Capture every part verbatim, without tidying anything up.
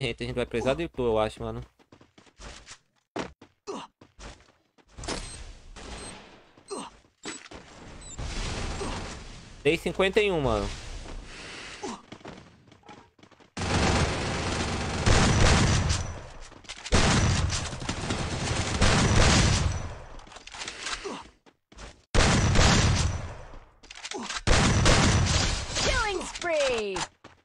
Gente, a gente vai precisar de tu, eu acho, mano. Dei cinquenta e um, mano. Killing spree.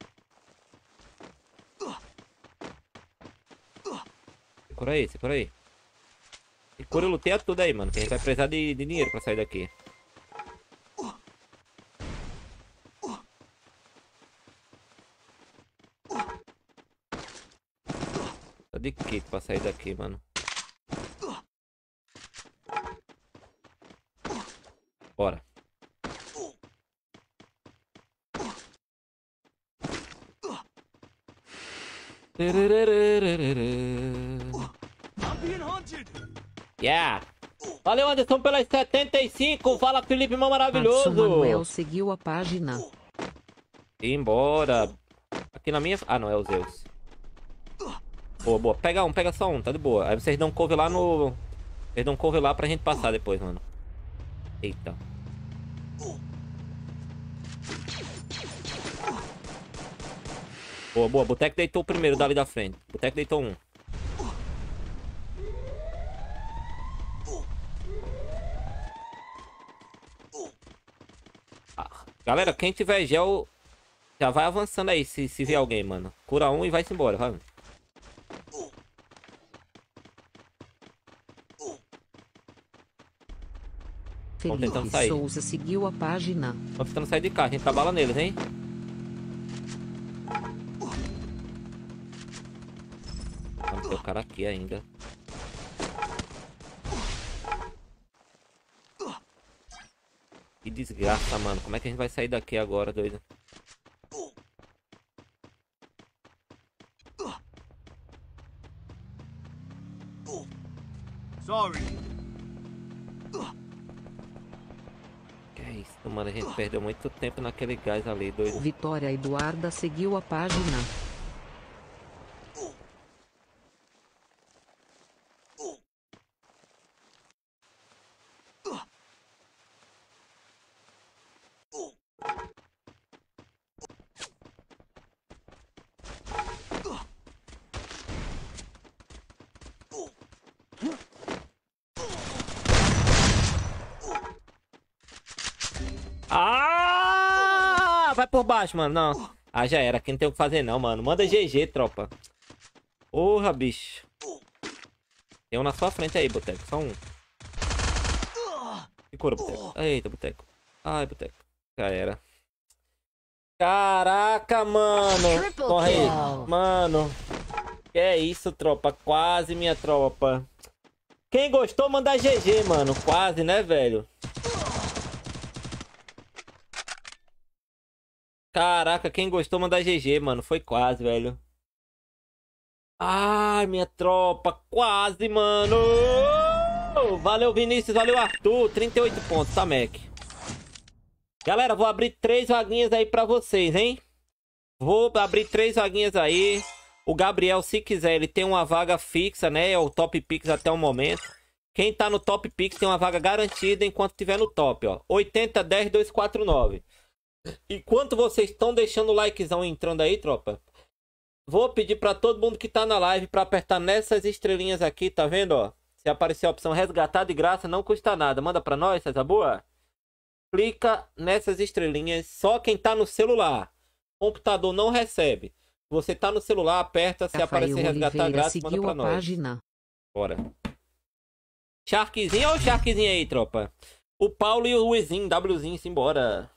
Segura aí, segura aí. Segura o luteia tudo aí, mano. Que a gente vai precisar de, de dinheiro pra sair daqui. Tô de kit pra sair daqui, mano. Bora. Yeah! Valeu, Anderson, pelas setenta e cinco. Fala, Felipe, meu maravilhoso. Adson Manuel seguiu a página. Embora. Aqui na minha... Ah, não, é o Zeus. Boa, boa. Pega um, pega só um, tá de boa. Aí vocês dão cover lá no... Vocês dão cover lá pra gente passar depois, mano. Eita. Boa, boa. Boteco deitou o primeiro dali da frente. Boteco deitou um. Ah, galera, quem tiver gel, já vai avançando aí se, se vier alguém, mano. Cura um e vai-se embora, vai. Vamos tentando Felipe sair. Souza seguiu a página. Vamos tentando sair de cá. A gente trabalha neles, hein? Vamos ter o cara aqui ainda. Que desgraça, mano. Como é que a gente vai sair daqui agora, doido? Sorry. Que é isso, mano. A gente perdeu muito tempo naquele gás ali, doido. Vitória Eduarda seguiu a página. Ah! Vai por baixo, mano. Não. Ah, já era. Aqui não tem o que fazer, não, mano. Manda G G, tropa. Porra, bicho. Tem um na sua frente aí, Boteco. Só um. Segura, Boteco. Eita, Boteco. Ai, Boteco. Já era. Caraca, mano. Corre aí. Mano. Que é isso, tropa. Quase, minha tropa. Quem gostou, manda G G, mano. Quase, né, velho? Caraca, quem gostou, manda G G, mano. Foi quase, velho. Ai, minha tropa. Quase, mano. Valeu, Vinícius. Valeu, Arthur. trinta e oito pontos, tá, Mac? Galera, vou abrir três vaguinhas aí pra vocês, hein? Vou abrir três vaguinhas aí. O Gabriel, se quiser, ele tem uma vaga fixa, né? É o Top Pix até o momento. Quem tá no Top Pix tem uma vaga garantida enquanto tiver no top, ó. oitenta, dez, dois, quatro, nove. Enquanto vocês estão deixando o likezão entrando aí, tropa, vou pedir pra todo mundo que tá na live pra apertar nessas estrelinhas aqui, tá vendo, ó? Se aparecer a opção resgatar de graça, não custa nada. Manda pra nós, César Boa. Clica nessas estrelinhas, só quem tá no celular. Computador não recebe. Você tá no celular, aperta, se Rafael aparecer resgatar Oliveira grátis, manda seguiu pra a nós. página. Bora. Sharkzinho, olha o Sharkzinho aí, tropa. O Paulo e o Ruizinho, Wzinho, simbora.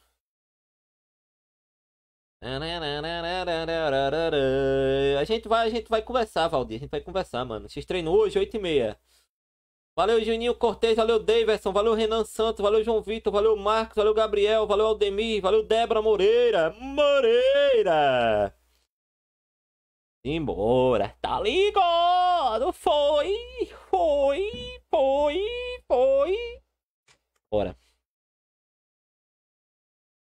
A gente vai, a gente vai conversar, Valdir. A gente vai conversar, mano. Vocês treinam hoje, oito e meia. Valeu, Juninho Cortez. Valeu, Daverson. Valeu, Renan Santos. Valeu, João Vitor. Valeu, Marcos. Valeu, Gabriel. Valeu, Aldemir. Valeu, Débora Moreira. Moreira. Embora. Tá ligado? Foi. Foi. Foi. Foi. Bora.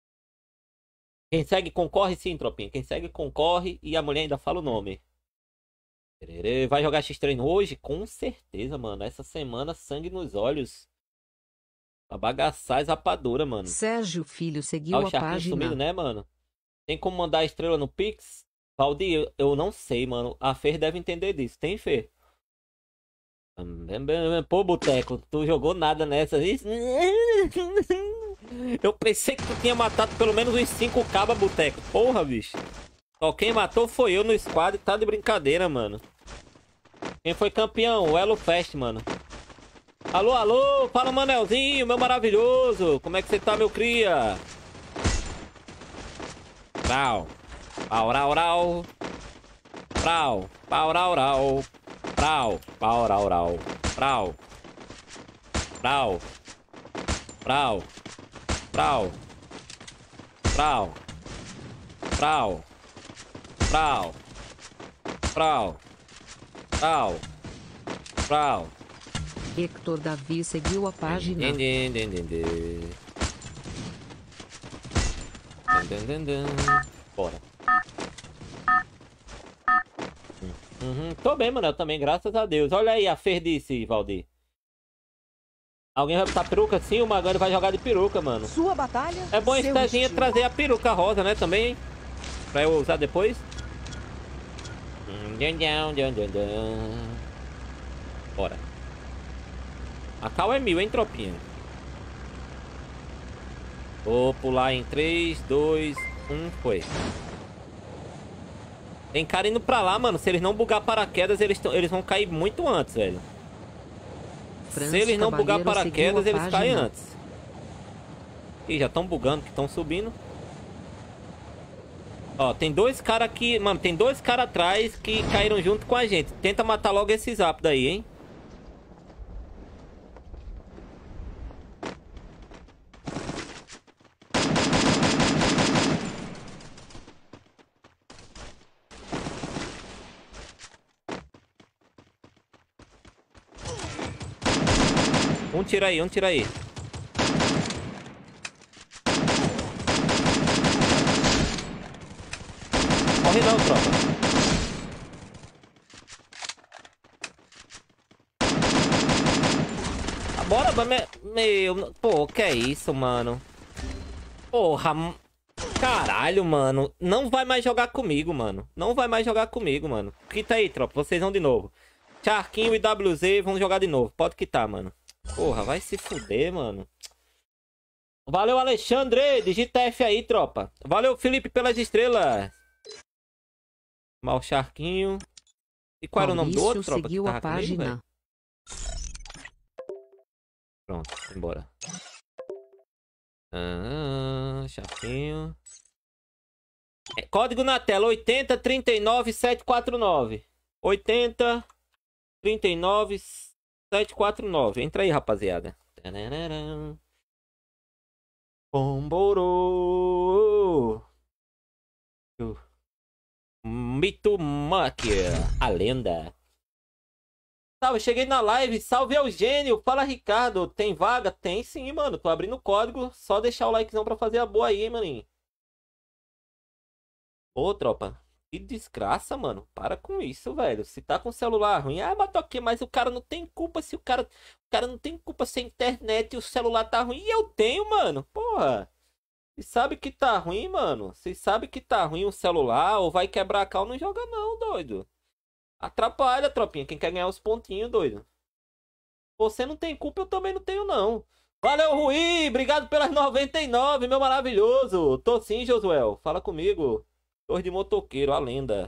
Quem segue concorre sim, tropinha. Quem segue concorre e a mulher ainda fala o nome. Vai jogar X-Treino hoje? Com certeza, mano. Essa semana, sangue nos olhos. Pra bagaçar as rapaduras, mano. Sérgio Filho Ah, seguiu o a Sharkinho sumido, página. né, mano? Tem como mandar a estrela no Pix? Valdir, eu, eu não sei, mano. A Fer deve entender disso. Tem, Fer? Pô, Boteco, tu jogou nada nessa. Eu pensei que tu tinha matado pelo menos uns cinco cabas, Boteco. Porra, bicho. Só quem matou foi eu no squad. Tá de brincadeira, mano. Quem foi campeão? O Elo Fest, mano. Alô, alô. Fala, Manelzinho, meu maravilhoso. Como é que você tá, meu cria? Pau. Pau, rau, rau. Pau. Pau, rau, rau. Prau, pau, rau, rau. Prau. Prau. Prau. Prau. Prau. Prau. Prau. Prau. Prau. Prau. Hector Davi seguiu a página. Din, din, din, din, din. Din, din, din. Bora. Uhum, tô bem, mano. Eu também, graças a Deus. Olha aí a Fer disse, Valdir. Alguém vai botar peruca? Sim, o Magano vai jogar de peruca, mano. Sua batalha. É bom esse Tezinha trazer a peruca rosa, né, também, hein? Pra eu usar depois. Bora. A cal é mil, hein, tropinha? Vou pular em três, dois, um, foi. Tem cara indo pra lá, mano. Se eles não bugar paraquedas, eles, tão, eles vão cair muito antes, velho. Franz Se eles não bugar Cavalheiro paraquedas, seguiu a eles caem página. antes. Ih, já estão bugando, que estão subindo. Ó, tem dois caras aqui... Mano, tem dois caras atrás que caíram junto com a gente. Tenta matar logo esse zap daí, hein? Um tira aí, um tira aí. Corre não, tropa. Ah, bora, me... meu... Pô, que é isso, mano? Porra. Caralho, mano. Não vai mais jogar comigo, mano. Não vai mais jogar comigo, mano. Quita aí, tropa. Vocês vão de novo. Sharkinho e W Z vão jogar de novo. Pode quitar, mano. Porra, vai se fuder, mano. Valeu, Alexandre. Digita F aí, tropa. Valeu, Felipe, pelas estrelas. Mal Sharkinho. E qual era o nome do outro, tropa? Seguiu que a página. Comigo, pronto, embora. Ah, Sharkinho. É, código na tela: oitenta, trinta e nove, setecentos e quarenta e nove. oitenta, trinta e nove, setecentos e quarenta e nove. Entra aí, rapaziada. Bomboro. Mito Máquia, a lenda. Salve, cheguei na live. Salve, Eugênio. Fala, Ricardo. Tem vaga? Tem sim, mano. Tô abrindo o código. Só deixar o likezão pra fazer a boa aí, hein, maninho. Ô, tropa. Que desgraça, mano. Para com isso, velho. Se tá com celular ruim, ah, matou aqui, mas o cara não tem culpa se o cara... O cara não tem culpa se a internet e o celular tá ruim. E eu tenho, mano. Porra. Vocês sabem que tá ruim, mano? Vocês sabem que tá ruim o celular ou vai quebrar a cal, não joga não, doido. Atrapalha, tropinha. Quem quer ganhar os pontinhos, doido. Você não tem culpa, eu também não tenho, não. Valeu, Rui! Obrigado pelas noventa e nove, meu maravilhoso. Tô sim, Josuel. Fala comigo. Torre de motoqueiro, a lenda.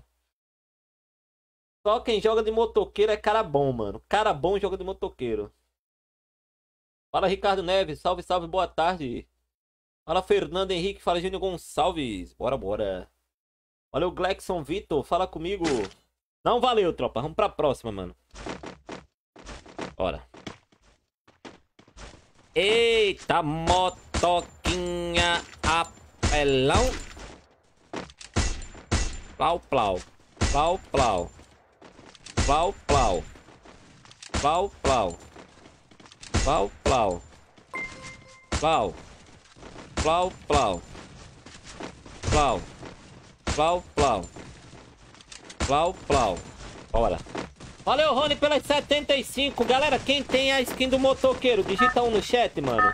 Só quem joga de motoqueiro é cara bom, mano. Cara bom joga de motoqueiro. Fala, Ricardo Neves. Salve, salve, boa tarde. Fala, Fernando Henrique. Fala, Júnior Gonçalves. Bora, bora. Valeu, Glexon Vitor. Fala comigo. Não valeu, tropa. Vamos pra próxima, mano. Bora. Eita, motoquinha apelão. Plau, plau. Plau, plau. Plau, plau. Plau, plau. Plau, plau. Plau. Plau, plau. Plau. Plau, plau. Plau, plau. Bora. Valeu, Rony, pelas setenta e cinco. Galera, quem tem a skin do motoqueiro, digita um no chat, mano.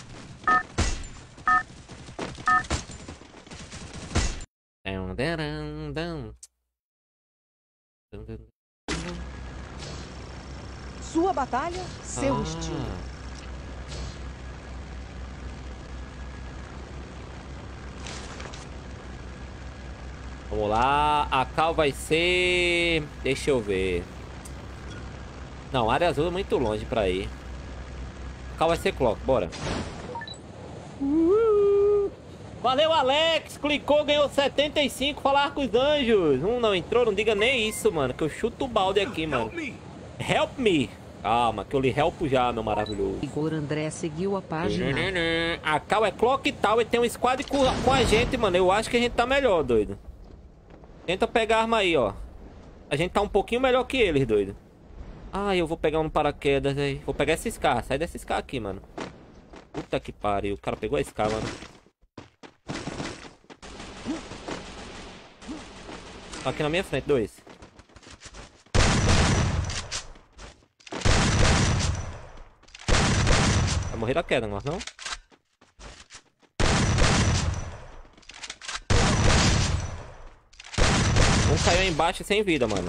Sua batalha, seu Ah. estilo. Vamos lá. A cal vai ser... Deixa eu ver. Não, área azul é muito longe pra ir. A cal vai ser Clock, bora. Uhul. Valeu, Alex. Clicou, ganhou setenta e cinco. Falar com os anjos. Um não entrou, não diga nem isso, mano. Que eu chuto o balde aqui, mano. Help me. Calma, que eu lhe helpo já, meu maravilhoso. Igor André seguiu a página. A cal é Clock e tal. E tem um squad com, com a gente, mano. Eu acho que a gente tá melhor, doido. Tenta pegar a arma aí, ó. A gente tá um pouquinho melhor que eles, doido. Ah, eu vou pegar um paraquedas aí. Vou pegar esse Scar. Sai desse Scar aqui, mano. Puta que pariu. O cara pegou a Scar, mano. Tá aqui na minha frente, dois. Vai morrer da queda, não? Não? Um caiu embaixo sem vida, mano.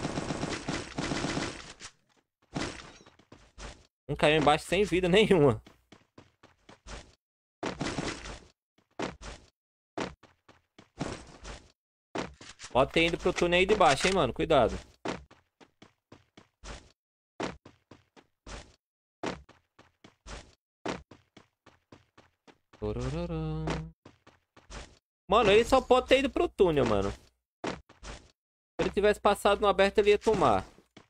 Um caiu embaixo sem vida nenhuma. Pode ter ido pro túnel aí de baixo, hein, mano. Cuidado. Mano, ele só pode ter ido pro túnel, mano. Se ele tivesse passado no aberto, ele ia tomar.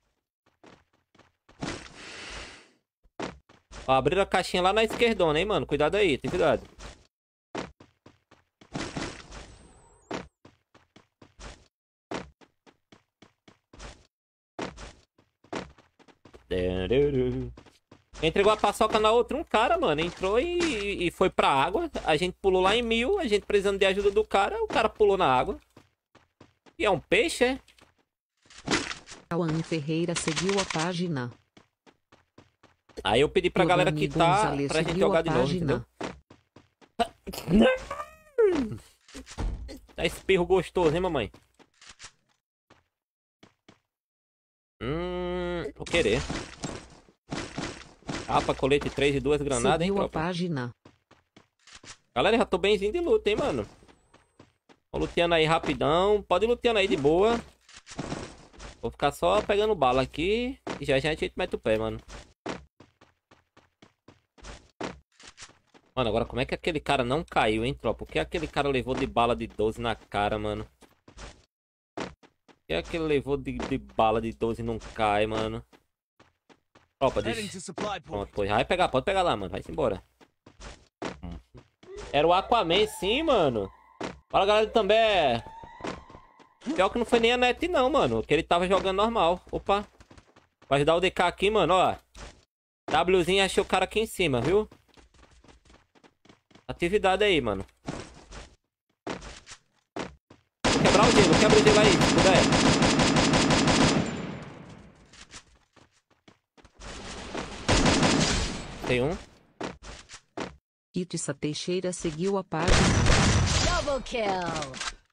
Ó, abriram a caixinha lá na esquerdona, hein, mano. Cuidado aí, tem cuidado. Entregou a paçoca na outra. Um cara, mano, entrou e, e foi pra água. A gente pulou lá em mil. A gente precisando de ajuda do cara. O cara pulou na água. E é um peixe, é? Cauã Ferreira seguiu a página. Aí eu pedi pra Giovanni galera que tá Gonzalez pra gente seguiu jogar a de novo, página. entendeu? Tá espirro gostoso, hein, mamãe? Hum, vou querer. Capa, colete três e duas granadas, hein, Seguiu a tropa? página. Galera, já tô benzinho de luta, hein, mano? Tô luteando aí rapidão. Pode ir luteando aí de boa. Vou ficar só pegando bala aqui. E já já a gente mete o pé, mano. Mano, agora como é que aquele cara não caiu, hein, tropa? Por que aquele cara levou de bala de doze na cara, mano? Por que aquele levou de, de bala de doze e não cai, mano? Tropa, deixa... Pronto, pô, vai pegar, pode pegar lá, mano. Vai-se embora. Era o Aquaman, sim, mano. Fala, galera, também. Pior que não foi nem a net, não, mano. Que ele tava jogando normal. Opa. Vai ajudar o D K aqui, mano, ó. Wzinho achou o cara aqui em cima, viu? Atividade aí, mano. Vou quebrar o gelo, quebra o gelo aí, se puder. Tem um. Kitissa Teixeira seguiu a página. Double kill.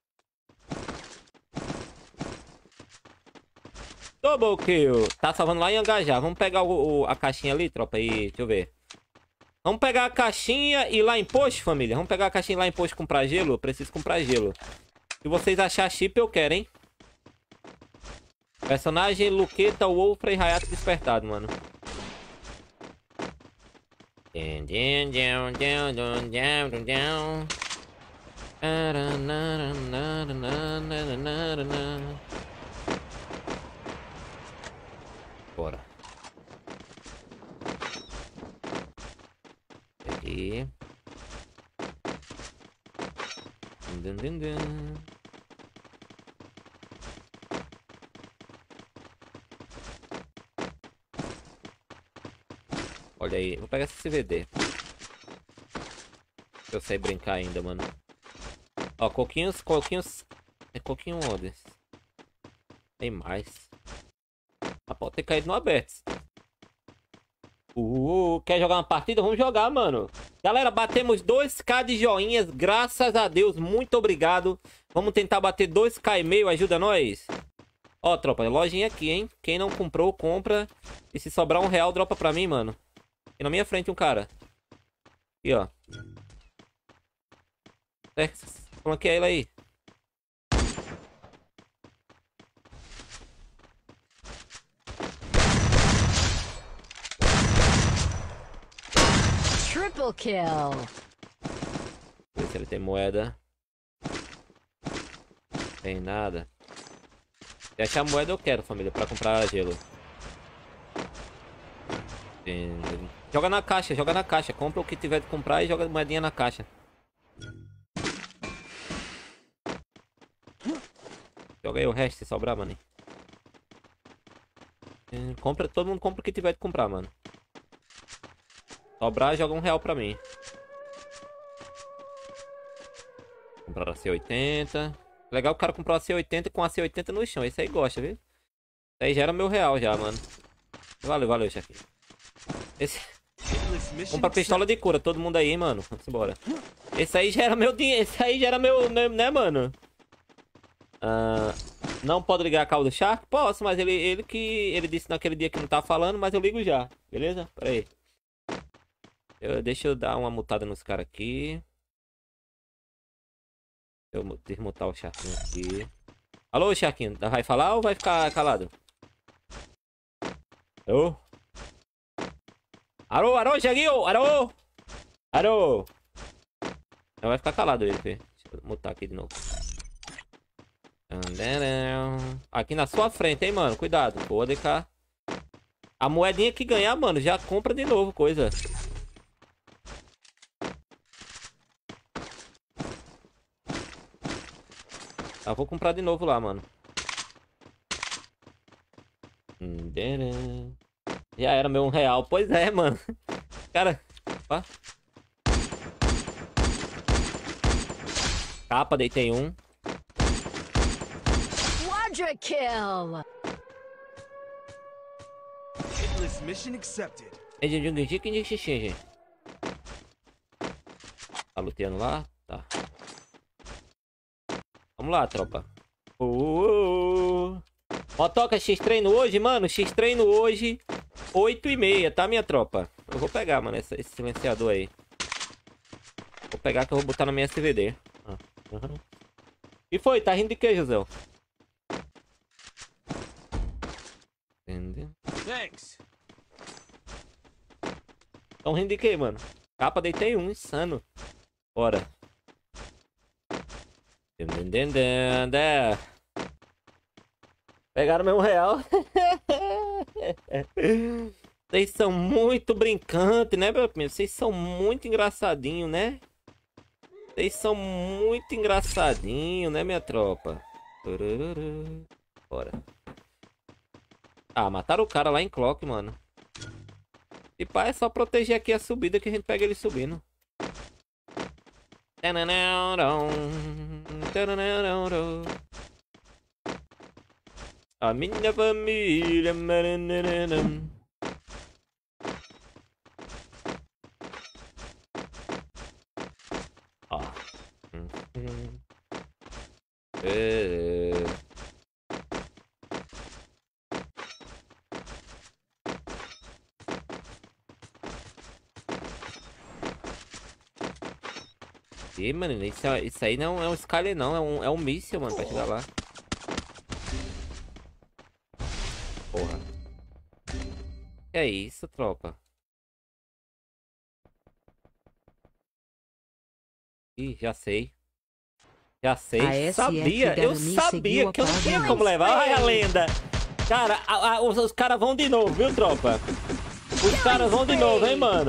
Double kill. Tá salvando lá em Angajá. Vamos pegar o, o, a caixinha ali, tropa, aí. Deixa eu ver. Vamos pegar a caixinha e ir lá em posto, família. Vamos pegar a caixinha lá em posto comprar gelo. Eu preciso comprar gelo. Se vocês acharem chip, eu quero, hein? Personagem Luqueta, Wolfra e Hayato despertado, mano. Bora. Aqui. Dun, dun, dun. Olha aí, vou pegar esse C V D. Eu sei brincar ainda, mano. Ó, coquinhos, coquinhos. É coquinho onde? Tem mais. Ah, pode ter caído no aberto. Uh, quer jogar uma partida? Vamos jogar, mano. Galera, batemos dois K de joinhas. Graças a Deus. Muito obrigado. Vamos tentar bater dois K e meio. Ajuda nós. Ó, tropa. Lojinha aqui, hein? Quem não comprou, compra. E se sobrar um real, dropa pra mim, mano. Aqui na minha frente um cara. Aqui, ó. É, flanqueia ele aí. Triple kill. Ver se ele tem moeda. Tem nada. Se achar moeda eu quero, família, pra comprar gelo. Tem... Joga na caixa, joga na caixa. Compra o que tiver de comprar e joga moedinha na caixa. Joga aí o resto se sobrar, mano. Compra, todo mundo compra o que tiver de comprar, mano. Sobrar, joga um real pra mim. Comprar a C oitenta. Legal o cara comprou a C oitenta com a C oitenta no chão. Esse aí gosta, viu? Esse aí já era meu real já, mano. Valeu, valeu, chefe. Esse... Compra pistola de cura, todo mundo aí, hein, mano. Vamos embora. Esse aí já era meu dinheiro. Esse aí já era meu, meu né, mano? Uh, não pode ligar a cauda do Shark? Posso, mas ele, ele que... Ele disse naquele dia que não tá falando, mas eu ligo já. Beleza? Pera aí. Eu, deixa eu dar uma mutada nos caras aqui. Deixa eu desmutar o Sharkinho aqui. Alô, Sharkinho. Vai falar ou vai ficar calado? Alô? Alô, alô, Sharkinho! Alô? Alô? Não vai ficar calado ele, filho. Deixa eu mutar aqui de novo. Aqui na sua frente, hein, mano. Cuidado. Boa, D K. A moedinha que ganhar, mano, já compra de novo coisa. Ah, vou comprar de novo lá, mano. Já era meu um real. Pois é, mano. Cara. Opa. Capa, deitei um. Quadra kill. Mission accepted. Tá luteando lá? Tá. Vamos lá, tropa. Uh, Motoca X-Treino hoje, mano. X-Treino hoje, oito e meia, tá, minha tropa? Eu vou pegar, mano, esse, esse silenciador aí. Vou pegar que eu vou botar na minha S V D. Ah, uhum. E foi? Tá rindo de que, José? Entendeu? Thanks. Tão rindo de que, mano? Capa, deitei um, insano. Bora. Pegaram meu um real. Vocês são muito brincantes, né, meu primo? Vocês são muito engraçadinhos, né? Vocês são muito engraçadinhos, né, minha tropa? Bora. Ah, mataram o cara lá em Clock, mano. E pá, é só proteger aqui a subida que a gente pega ele subindo. A minha família. Ó. É. E, mano, isso, isso aí não é um Skyler, não. É um, é um míssil, mano, pra chegar lá. Porra. Que é isso, tropa? Ih, já sei. Já sei. Sabia. Eu sabia que eu não tinha como levar. Ai, a lenda. Cara, a, a, os, os caras vão de novo, viu, tropa? Os caras vão de novo, hein, mano?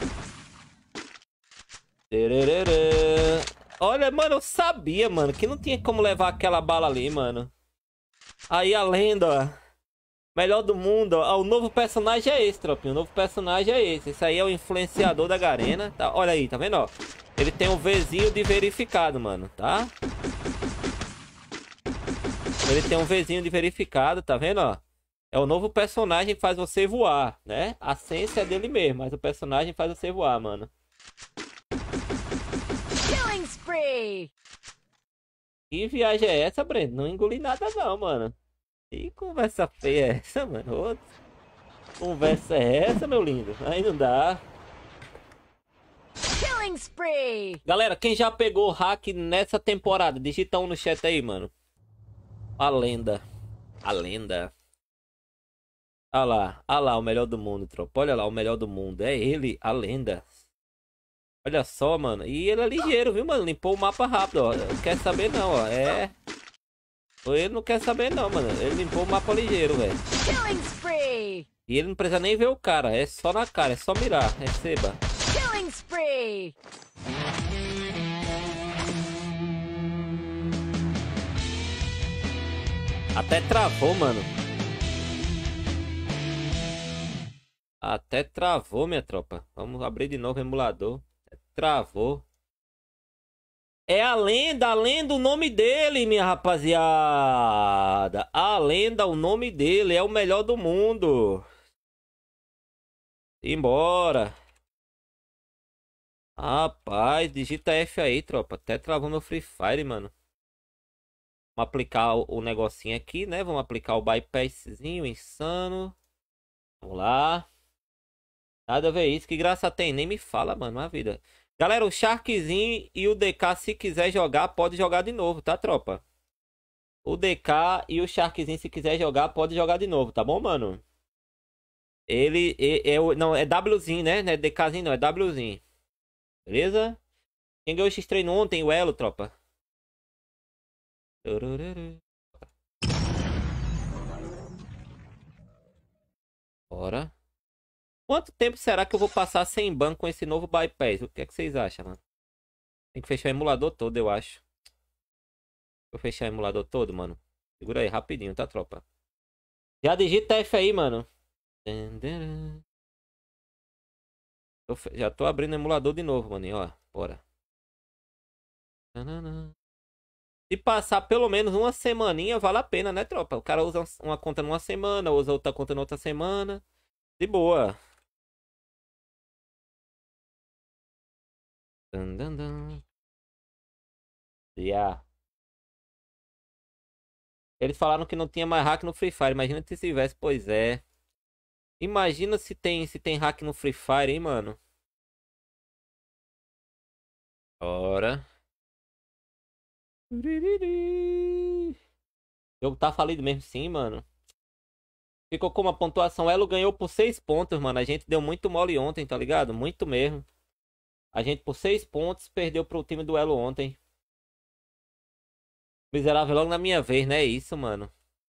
Olha, mano, eu sabia, mano, que não tinha como levar aquela bala ali, mano. Aí a lenda, ó. Melhor do mundo, ó. O novo personagem é esse, tropinho. O novo personagem é esse. Esse aí é o influenciador da Garena. Tá? Olha aí, tá vendo, ó? Ele tem um Vzinho de verificado, mano, tá? Ele tem um Vzinho de verificado, tá vendo, ó? É o novo personagem que faz você voar, né? A essência é dele mesmo, mas o personagem faz você voar, mano. Killing spree! Que viagem é essa, Breno? Não engoli nada não, mano. Que conversa feia é essa, mano? Ô, conversa é essa, meu lindo? Aí não dá. Killing spree! Galera, quem já pegou hack nessa temporada? Digita um no chat aí, mano. A lenda. A lenda. Olha lá, olha lá o melhor do mundo, tropa. Olha lá o melhor do mundo. É ele, a lenda. Olha só, mano. E ele é ligeiro, viu, mano? Limpou o mapa rápido, ó. Não quer saber não, ó. É. Ele não quer saber não, mano. Ele limpou o mapa ligeiro, velho. Killing spree! E ele não precisa nem ver o cara. É só na cara, é só mirar. Receba. Killing spree! Até travou, mano. Até travou, minha tropa. Vamos abrir de novo o emulador. Até travou. É a lenda, a lenda, o nome dele, minha rapaziada. A lenda, o nome dele. É o melhor do mundo. Embora. Rapaz, digita F aí, tropa. Até travou meu Free Fire, mano. Vamos aplicar o, o negocinho aqui, né? Vamos aplicar o bypasszinho insano. Vamos lá. Nada a ver isso. Que graça tem? Nem me fala, mano. Uma vida. Galera, o Sharkzinho e o D K, se quiser jogar, pode jogar de novo, tá, tropa? O D K e o Sharkzinho, se quiser jogar, pode jogar de novo, tá bom, mano? Ele é, é, é não, é Wzinho, né? Não é DKzinho, não, é Wzinho. Beleza? Quem ganhou o X-Treino ontem? O Elo, tropa. Bora. Quanto tempo será que eu vou passar sem ban com esse novo bypass? O que é que vocês acham, mano? Tem que fechar o emulador todo, eu acho. Vou fechar o emulador todo, mano. Segura aí, rapidinho, tá, tropa? Já digita F aí, mano. Eu já tô abrindo o emulador de novo, mano. Ó, bora. Se passar pelo menos uma semaninha, vale a pena, né, tropa? O cara usa uma conta numa semana, usa outra conta na outra semana. De boa. Dun, dun, dun. Yeah. Eles falaram que não tinha mais hack no Free Fire. Imagina se tivesse, pois é. Imagina se tem, se tem hack no Free Fire, hein, mano? Ora. O jogo tá falido mesmo, sim, mano. Ficou com uma pontuação. Elo ganhou por seis pontos, mano. A gente deu muito mole ontem, tá ligado? Muito mesmo. A gente por seis pontos perdeu pro time do Elo ontem. Miserável logo na minha vez, né? É isso, mano.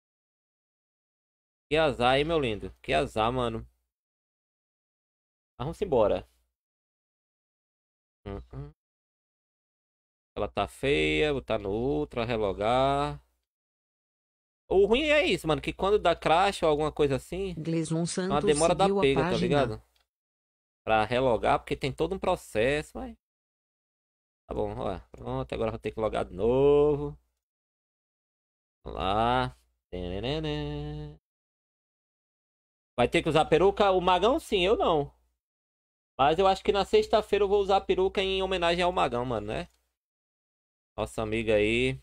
Que azar, hein, meu lindo? Que azar, mano. Mas vamos embora. Uhum. Ela tá feia. Botar no ultra, relogar. O ruim é isso, mano. Que quando dá crash ou alguma coisa assim, Gleison é Santos uma demora da seguiu a pega, tá página. ligado? Pra relogar, porque tem todo um processo, mas... Tá bom, ó. Pronto, agora vou ter que logar de novo. Vamos lá. Vai ter que usar peruca? O Magão sim, eu não. Mas eu acho que na sexta-feira eu vou usar a peruca em homenagem ao Magão, mano, né? Nossa amiga aí.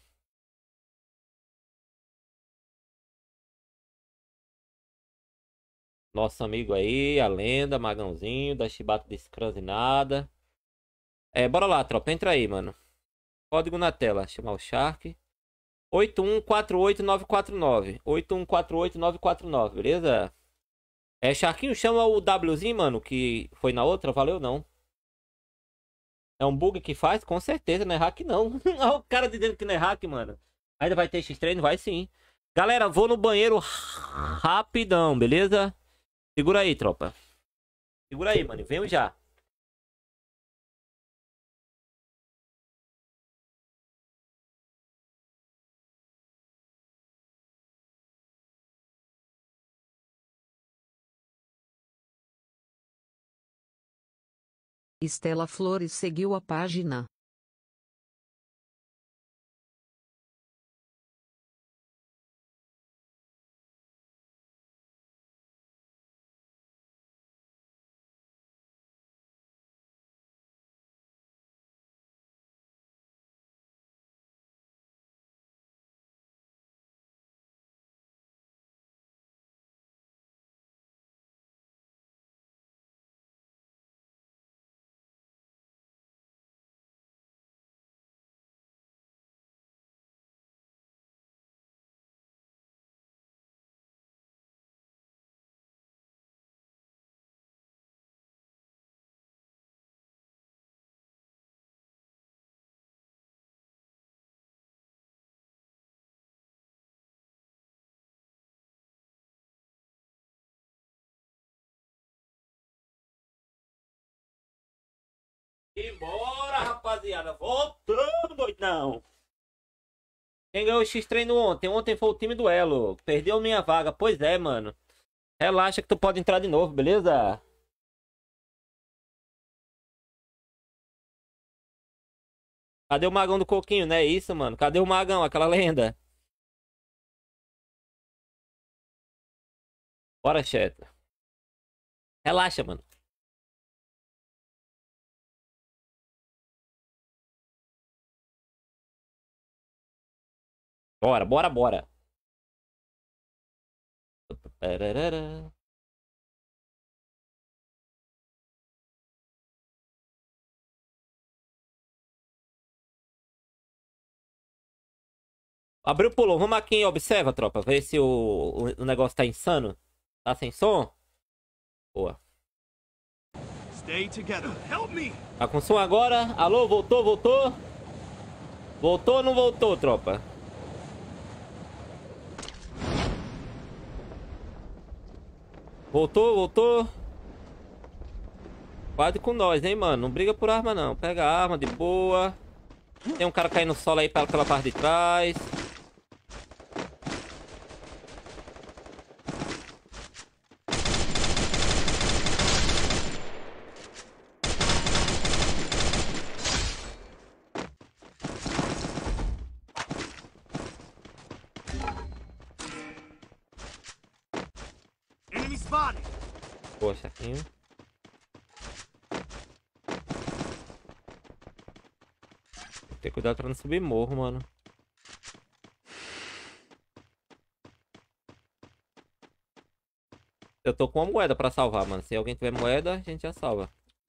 Nosso amigo aí, a lenda, Magãozinho, da Chibata de Scrans e nada. É, bora lá, tropa. Entra aí, mano. Código na tela. Chamar o Shark. oito um quatro oito nove quatro nove. oito um quatro oito nove quatro nove, beleza? É, Sharkinho, chama o Wzinho, mano, que foi na outra. Valeu, não. É um bug que faz? Com certeza, não é hack, não. Olha o cara dizendo que não é hack, mano. Ainda vai ter X-Treino? Vai sim. Galera, vou no banheiro rapidão, beleza? Segura aí, tropa. Segura aí, mano. Venho já. Estela Flores seguiu a página. E bora, rapaziada. Voltando, doidão. Quem ganhou o X-Treino ontem? Ontem foi o time do Elo. Perdeu minha vaga. Pois é, mano. Relaxa que tu pode entrar de novo, beleza? Cadê o Magão do Coquinho? Não é isso, mano? Cadê o Magão, aquela lenda? Bora, chat. Relaxa, mano. Bora, bora, bora. Pararara. Abriu o pulão. Vamos aqui, observa, tropa. Ver se o, o, o negócio tá insano. Tá sem som? Boa. Stay together. Help me. Tá com som agora? Alô, voltou, voltou? Voltou ou não voltou, tropa? Voltou, voltou. Quase com nós, hein, mano. Não briga por arma, não. Pega a arma de boa. Tem um cara caindo no solo aí pela, pela parte de trás. Enemy spotted. Poxa, aqui. Tem que cuidado pra não subir morro, mano. Eu tô com uma moeda pra salvar, mano. Se alguém tiver moeda, a gente já salva.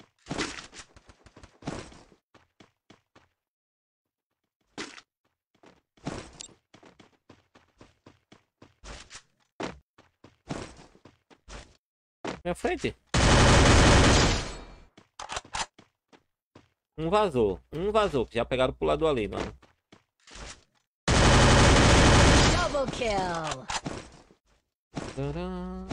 Minha frente. Um vazou. Um vazou. Que já pegaram pro lado ali, mano. Double kill. Tcharam.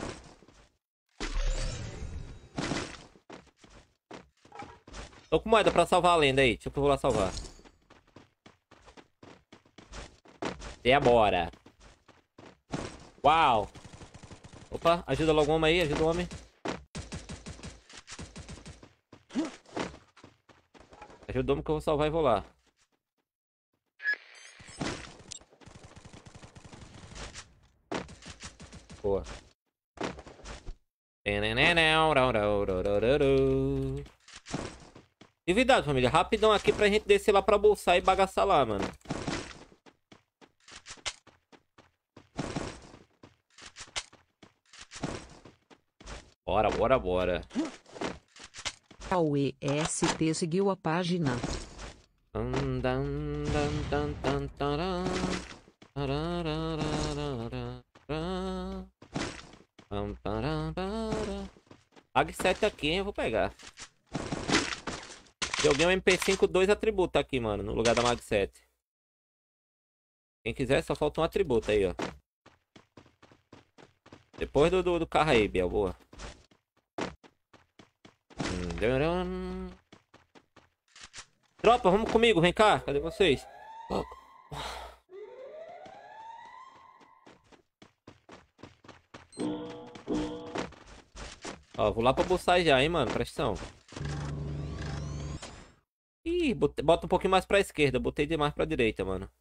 Tô com moeda pra salvar a lenda aí. Deixa eu vou lá salvar. E agora? Uau. Opa, ajuda logo o homem aí. Ajuda o homem. Ajuda o homem que eu vou salvar e vou lá. Boa. Novidade, família. Rapidão aqui pra gente descer lá pra bolsar e bagaçar lá, mano. Bora, bora, bora. O E S T seguiu a página. Dun, dun, dun, dun, dun, taran. Tarararararara. Pam, param, para. Mag sete aqui, hein? Eu vou pegar. Joguei um M P cinco dois atributo aqui, mano. No lugar da Mag sete. Quem quiser, só falta um atributo aí, ó. Depois do, do, do carro aí, Biel. Boa. Tropa, vamos comigo, vem cá. Cadê vocês? Ó, vou lá pra bolsar já, hein, mano. Presta atenção. Ih, bota, bota um pouquinho mais pra esquerda. Botei demais pra direita, mano.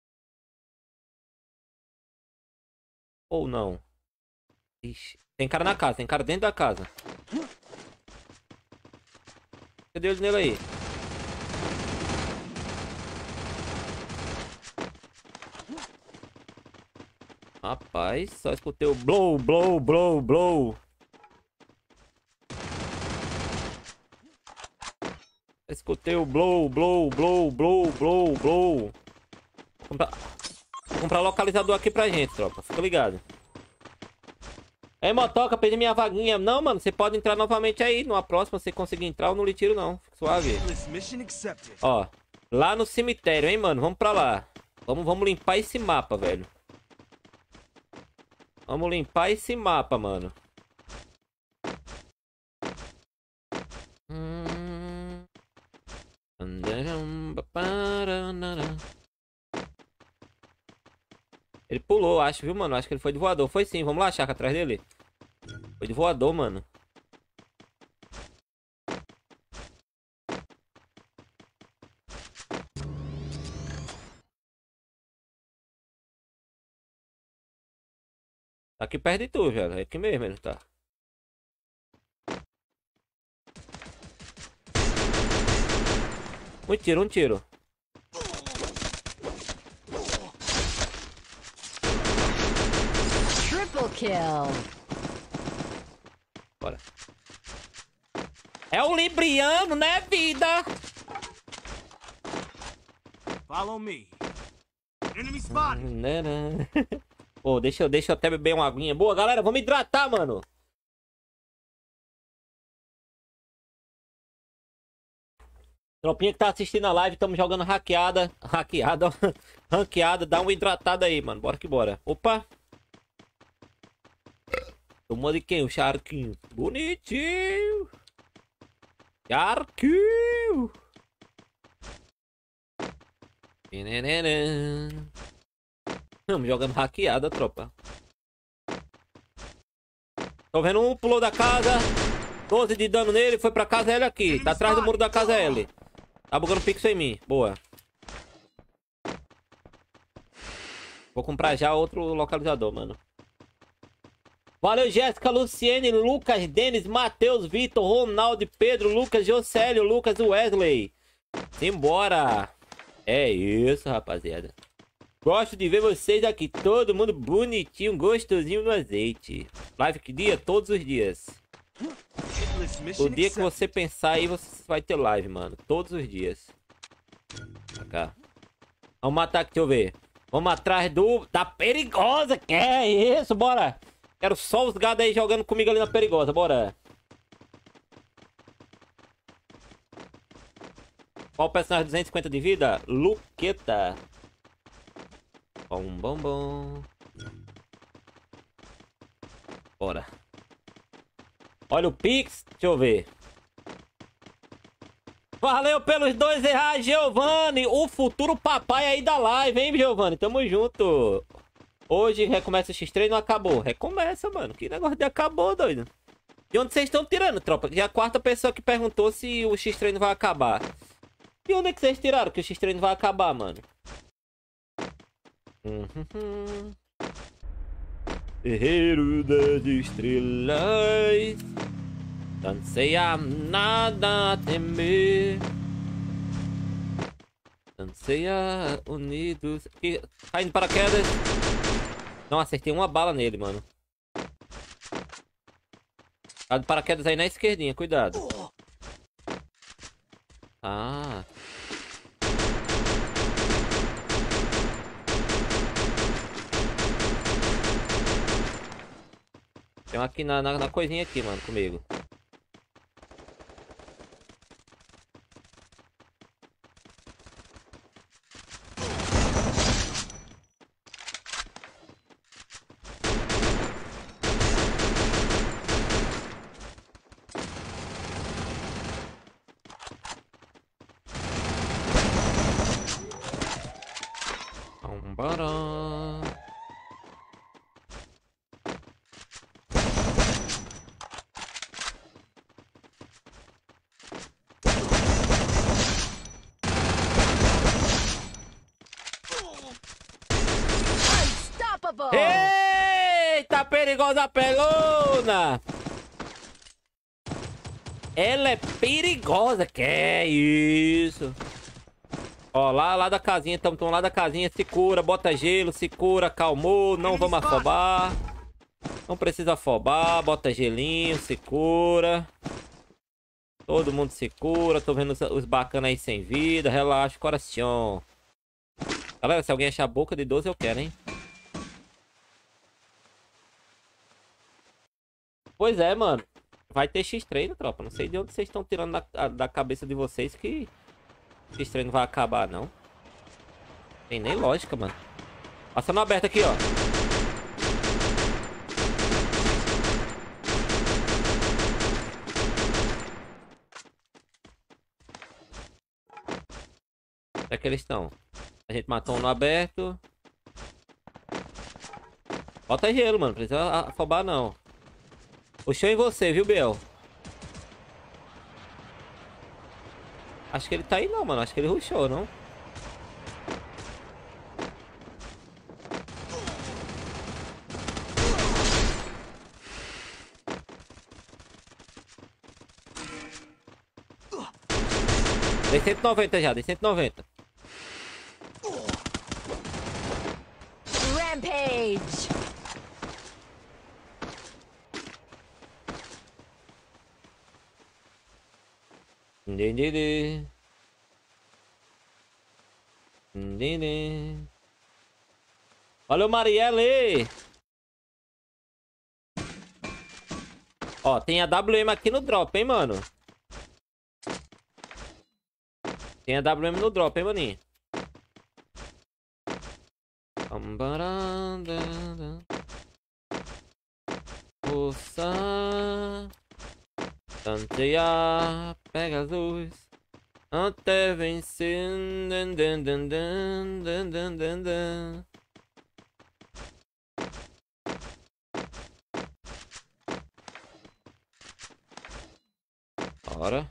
Ou não. Ixi. Tem cara na casa, tem cara dentro da casa. Cadê ele nele aí? Rapaz, só escutei o blow, blow, blow, blow. Escutei o blow, blow, blow, blow, blow, blow. Vou comprar, vou comprar localizador aqui pra gente, tropa. Fica ligado. Ei, motoca, perdi minha vaguinha. Não, mano, você pode entrar novamente aí. Numa próxima, se conseguir entrar, eu não lhe tiro, não. Fica suave. Mission accepted. Ó, lá no cemitério, hein, mano. Vamos pra lá. Vamos, vamos limpar esse mapa, velho. Vamos limpar esse mapa, mano. Hum... acho, viu, mano? Acho que ele foi de voador. Foi sim, vamos lá, Chaca, atrás dele. Foi de voador, mano. Tá aqui perto de tu, velho. É aqui mesmo ele tá. Um tiro, um tiro. Triple kill. Bora. É o Libriano, né, vida? Follow me. Enemy spotted. Pô, deixa eu, deixa eu até beber uma aguinha. Boa, galera, vamos hidratar, mano. Tropinha que tá assistindo a live, estamos jogando hackeada. Hackeada, ranqueada. Dá uma hidratada aí, mano. Bora que bora. Opa. Tomou de quem? O Charquinho. Bonitinho. Charquinho. Estamos jogando hackeada, tropa. Tô vendo um, pulou da casa. doze de dano nele, foi pra casa L aqui. Tá atrás do muro da casa L. Tá bugando pixel em mim. Boa. Vou comprar já outro localizador, mano. Valeu, Jéssica, Luciene, Lucas, Denis, Matheus, Vitor, Ronaldo, Pedro, Lucas, Jocélio, Lucas, Wesley. Simbora. É isso, rapaziada. Gosto de ver vocês aqui. Todo mundo bonitinho, gostosinho no azeite. Live que dia? Todos os dias. O dia que você pensar aí, você vai ter live, mano. Todos os dias. Pra cá. Vamos matar aqui, deixa eu ver. Vamos atrás do... Da perigosa. Que é isso, bora. Quero só os gados aí jogando comigo ali na perigosa, bora. Qual o personagem duzentos e cinquenta de vida? Luqueta. Bom, bom, bom. Bora. Olha o Pix. Deixa eu ver. Valeu pelos dois reais, Giovanni. O futuro papai aí da live, hein, Giovanni? Tamo junto. Hoje recomeça o X três, não acabou. Recomeça, mano. Que negócio de acabou, doido. De onde vocês estão tirando, tropa? Já é a quarta pessoa que perguntou se o X três não vai acabar. De onde é que vocês tiraram que o X três não vai acabar, mano? Uhum. Guerreiro das estrelas, não sei a nada a temer. Não sei a unidos. Aqui, caindo paraquedas. Não, acertei uma bala nele, mano. Tá de paraquedas aí na esquerdinha, cuidado. Ah. Tem um aqui na, na, na coisinha aqui, mano, comigo. Vambora. Unstoppable. Eita, perigosa pelona! Ela é perigosa, que é isso? Ó, lá, lá da casinha, tamo, tamo lá da casinha, se cura, bota gelo, se cura, calmou, não vamos afobar. Não precisa afobar, bota gelinho, se cura. Todo mundo se cura, tô vendo os, os bacanas aí sem vida, relaxa, coração. Galera, se alguém achar boca de doze, eu quero, hein? Pois é, mano. Vai ter X três, né, tropa? Não sei de onde vocês estão tirando da, da cabeça de vocês que X três não vai acabar, não. Tem nem lógica, mano. Passando aberto aqui, ó. Onde é que eles estão? A gente matou um no aberto. Bota gelo, mano. Não precisa afobar, não. Puxou em você, viu, Biel? Acho que ele tá aí, não, mano. Acho que ele rushou, não? Dei cento e noventa já, dei cento e noventa. Rampage. Dindindê. Dindindê. Valeu, Marielle! Ó, tem a W M aqui no drop, hein, mano? Tem a W M no drop, hein, maninho? Força. Tantear, Pegasus, até vencer. Dan, dan, dan, dan, dan, dan, dan, dan. Bora.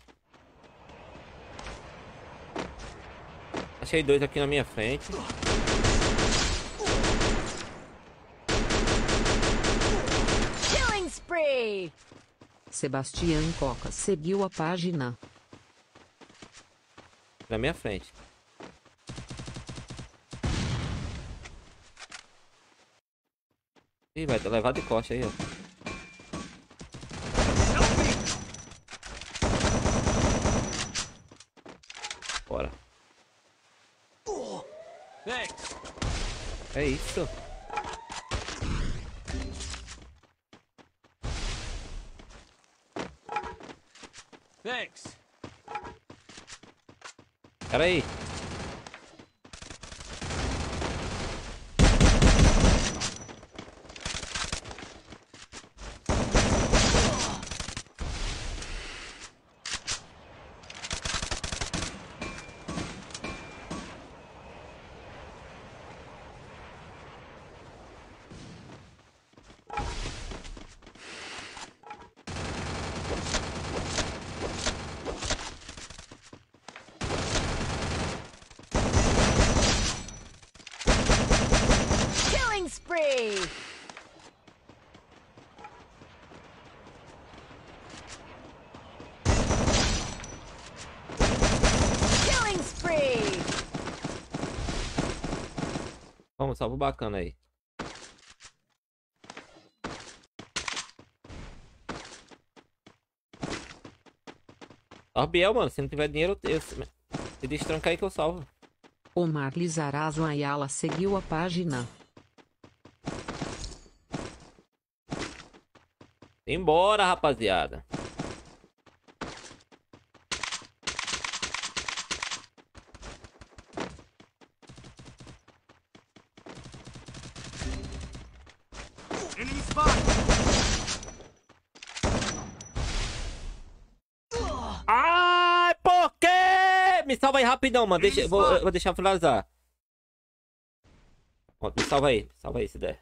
Achei dois aqui na minha frente. Killing spree. Sebastião Coca seguiu a página. Na minha frente. Ih, vai levar de costa aí, ó. Bora. É isso. Thanks. Pera aí. Killing spree. Killing spree. Vamos, salvo bacana aí. Ó, Biel, mano, se não tiver dinheiro, eu, eu, se destranca aí que eu salvo. Omar Lizarazo Ayala seguiu a página. Embora, rapaziada. Enemy spotted. Ai, por quê? Me salva aí rapidão, mano. Deixa, vou, eu vou deixar finalizar. Ó, me salva aí. Salva aí se der.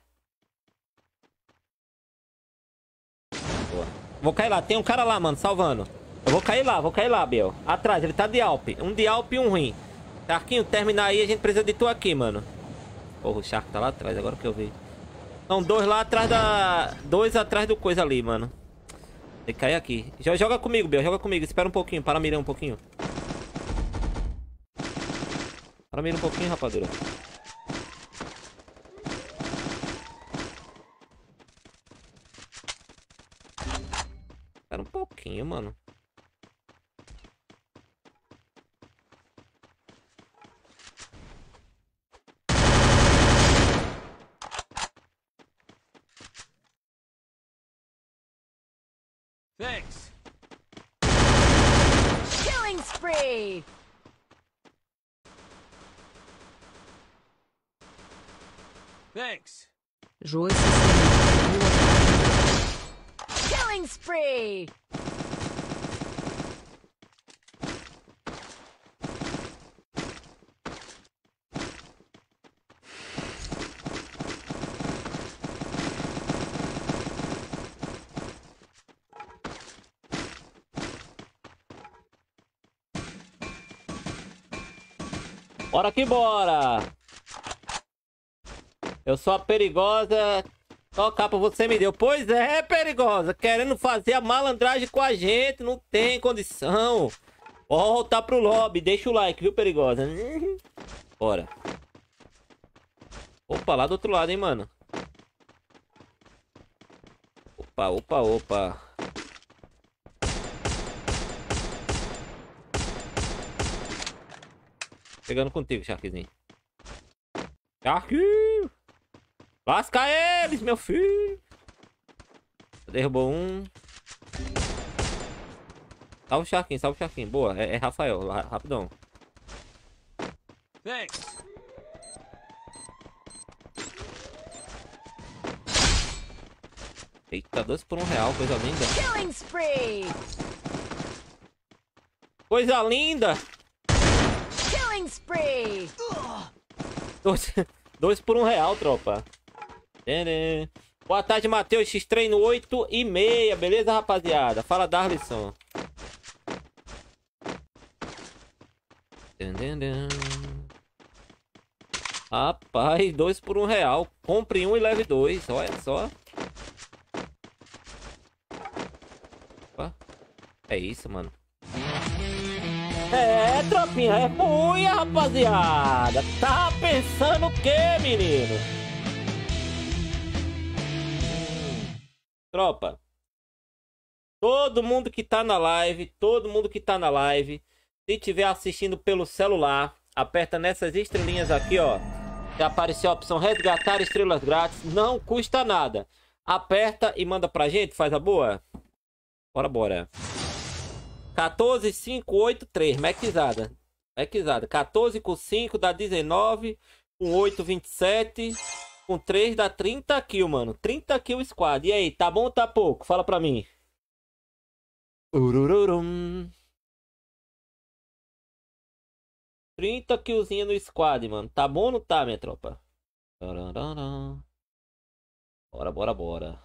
Boa. Vou cair lá. Tem um cara lá, mano, salvando. Eu vou cair lá, vou cair lá, Biel. Atrás, ele tá de Alp. Um de Alp e um ruim. Sharquinho, terminar aí, a gente precisa de tu aqui, mano. Porra, o Shark tá lá atrás, agora que eu vi. São dois lá atrás da... Dois atrás do coisa ali, mano. Tem que cair aqui. Já joga comigo, Biel, joga comigo. Espera um pouquinho, para mirar um pouquinho. Para mirar um pouquinho, rapadura. Espera um pouquinho, mano. Thanks. Killing spree. Thanks. Joyce seguiu a página. Killing spree. Bora que bora. Eu sou a perigosa. Só a capa você me deu. Pois é, perigosa. Querendo fazer a malandragem com a gente. Não tem condição. Volta pro lobby. Deixa o like, viu, perigosa? Bora. Opa, lá do outro lado, hein, mano. Opa, opa, opa. Chegando contigo, Sharkzinho. Shark! Lasca eles, meu filho! Derrubou um. Salve o Sharkinho, salve o Sharkinho. Boa, é, é Rafael, ra- rapidão. Thanks. Eita, dois por um real, coisa linda. Killing spree. Coisa linda! Killing spree. Dois, dois por um real, tropa. Tcharam. Boa tarde, Matheus. X-Treino oito e meia, beleza, rapaziada? Fala, Darlisson. Tcharam. Rapaz, dois por um real. Compre um e leve dois, olha só. Opa. É isso, mano. É, tropinha, é buia, rapaziada. Tá pensando o quê, menino? Tropa. Todo mundo que tá na live, todo mundo que tá na live, se tiver assistindo pelo celular, aperta nessas estrelinhas aqui, ó. Já apareceu a opção resgatar estrelas grátis, não custa nada. Aperta e manda pra gente, faz a boa. Bora, bora. quatorze, cinco, oito, três. Maxizada. Maxizada. quatorze com cinco dá dezenove. Com oito, vinte e sete. Com três dá trinta kills, mano. trinta kills squad. E aí, tá bom ou tá pouco? Fala pra mim. Urururum. trinta killzinha no squad, mano. Tá bom ou não tá, minha tropa? Bora, bora, bora.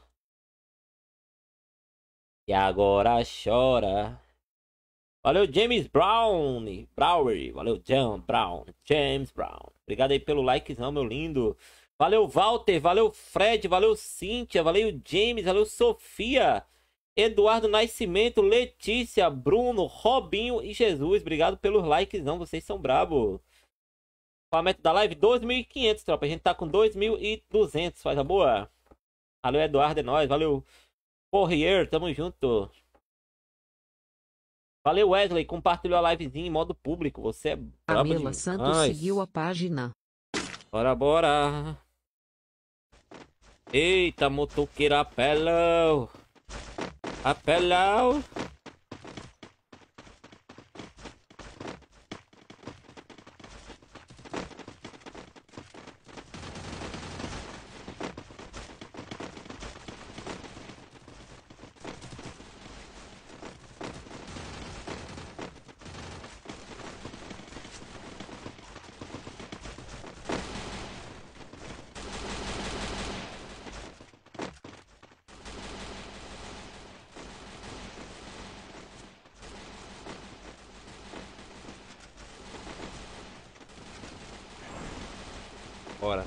E agora chora. Valeu, James Brown. Brower. Valeu, John Brown. James Brown. Obrigado aí pelo likezão, meu lindo. Valeu, Walter. Valeu, Fred. Valeu, Cíntia. Valeu, James. Valeu, Sofia. Eduardo Nascimento. Letícia. Bruno. Robinho e Jesus. Obrigado pelos likezão. Vocês são brabos. Qual a meta da live? dois mil e quinhentos, tropa. A gente tá com dois mil e duzentos. Faz a boa. Valeu, Eduardo. É nóis. Valeu, Corrier. Tamo junto. Valeu, Wesley. Compartilhou a livezinha em modo público. Você é brabo Camila demais. Santos seguiu a página. Bora, bora. Eita, motoqueira, apelão. Apelão. Bora.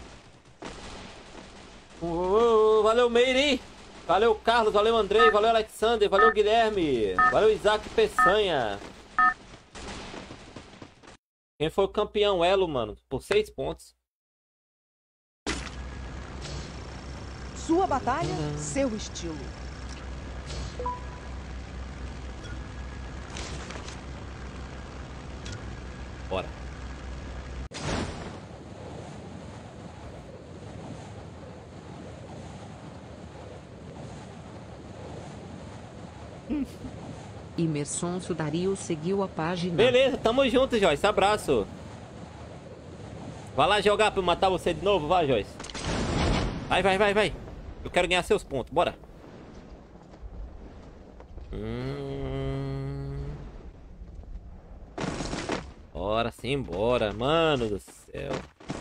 Uh, valeu, Meire. Valeu, Carlos. Valeu, Andrei. Valeu, Alexander. Valeu, Guilherme. Valeu, Isaac Peçanha. Quem foi o campeão? Elo, mano. Por seis pontos. Sua batalha, seu estilo. Bora. Imerson Sudario seguiu a página. Beleza, tamo junto, Joyce. Abraço. Vai lá jogar pra eu matar você de novo. Vai, Joyce. Vai, vai, vai, vai. Eu quero ganhar seus pontos. Bora. Hum... Bora sim, bora. Mano do céu.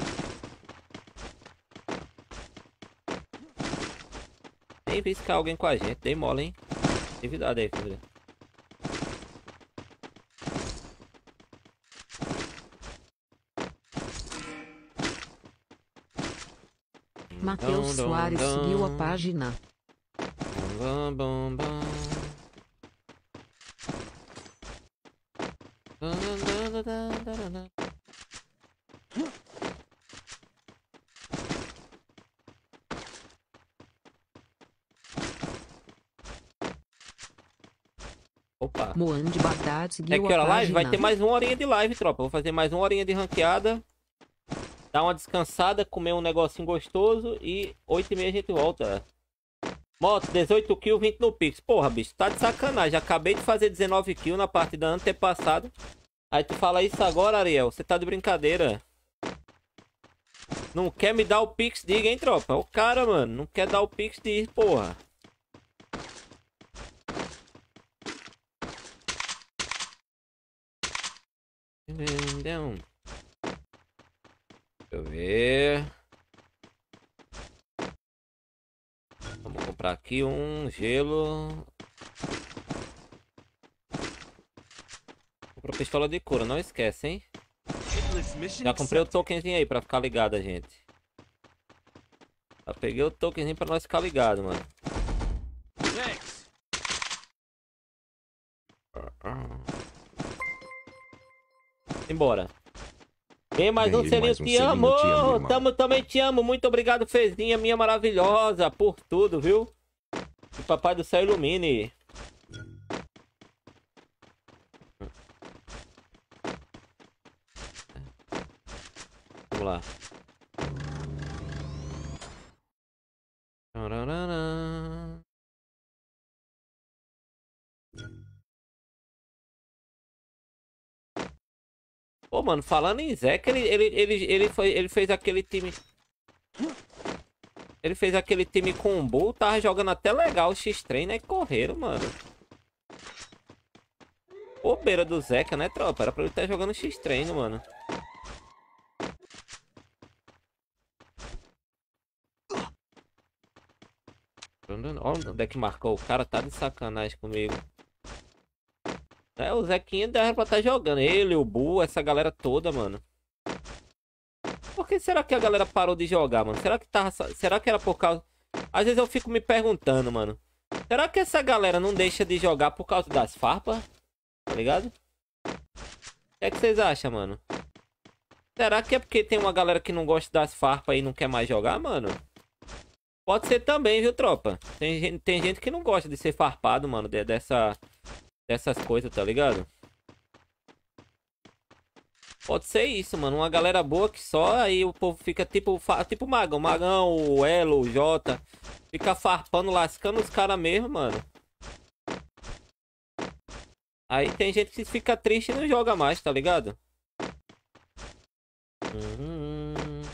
Nem vi ficar alguém com a gente. Dei mole, hein? Atividade aí, família. Matheus Dum, dum, Soares dum. seguiu a página. Bum, bum, bum. Dum, dum, dum, dum, dum, dum. Opa. Moande Batata É seguiu que hora a a live? página. Vai ter mais uma horinha de live, tropa. Vou fazer mais uma horinha de ranqueada. Dar uma descansada, comer um negocinho gostoso. E oito e meia a gente volta. Moto, dezoito kills, vinte no Pix. Porra, bicho, tá de sacanagem. Acabei de fazer dezenove kills na partida antepassada. Aí tu fala isso agora, Ariel. Você tá de brincadeira. Não quer me dar o Pix, diga, hein, tropa. O cara, mano, não quer dar o Pix, diz, porra. Deixa eu ver. Vamos comprar aqui um gelo. Comprou pistola de cura, não esquece, hein? Já comprei o tokenzinho aí pra ficar ligado, gente. Já peguei o tokenzinho pra nós ficar ligado, mano. Thanks. Embora. Vem mais um Ganhei selinho, mais um te selinho, amo! te amo, irmão. Tamo, também te amo, muito obrigado, Fezinha, minha maravilhosa, por tudo, viu? Que papai do céu ilumine. Vamos lá. Tararara. Pô, mano, falando em Zeca, ele, ele, ele, ele, foi, ele fez aquele time... Ele fez aquele time com o Bull, tava jogando até legal o X-trem, né? Correram, mano. Bobeira do Zeca, né, tropa? Era pra ele estar jogando X-trem, mano. Olha onde é que marcou. O cara tá de sacanagem comigo. É, o Zequinha era pra estar jogando. Ele, o Bu, essa galera toda, mano. Por que será que a galera parou de jogar, mano? Será que tava... Será que era por causa... Às vezes eu fico me perguntando, mano. Será que essa galera não deixa de jogar por causa das farpas? Tá ligado? O que é que vocês acham, mano? Será que é porque tem uma galera que não gosta das farpas e não quer mais jogar, mano? Pode ser também, viu, tropa? Tem gente, tem gente que não gosta de ser farpado, mano. De, dessa... Dessas coisas, tá ligado? Pode ser isso, mano. Uma galera boa que só aí o povo fica tipo... Tipo o Magão. Magão, o Elo, o Jota. Fica farpando, lascando os caras mesmo, mano. Aí tem gente que fica triste e não joga mais, tá ligado? Hum...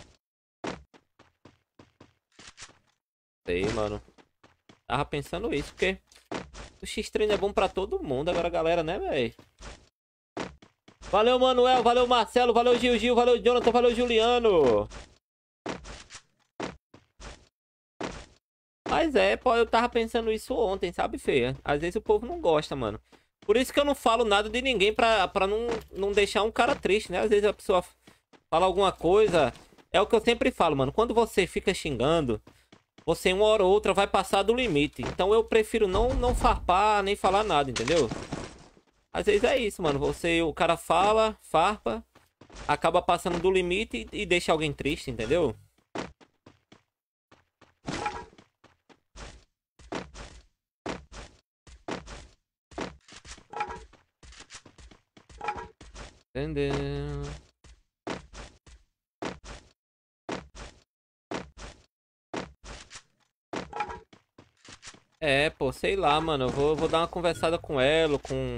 Sei, mano. Tava pensando isso, porque... O X-trem é bom pra todo mundo, agora a galera, né, velho? Valeu, Manuel, valeu, Marcelo, valeu, Gil Gil, valeu, Jonathan, valeu, Juliano. Mas é, pô, eu tava pensando isso ontem, sabe, feia? Às vezes o povo não gosta, mano. Por isso que eu não falo nada de ninguém pra, pra não, não deixar um cara triste, né? Às vezes a pessoa fala alguma coisa... É o que eu sempre falo, mano. Quando você fica xingando... Você uma hora ou outra vai passar do limite. Então eu prefiro não, não farpar, nem falar nada, entendeu? Às vezes é isso, mano. Você, o cara fala, farpa, acaba passando do limite e, e deixa alguém triste, entendeu? Entendeu? É, pô, sei lá, mano. Eu vou, vou dar uma conversada com ela, com...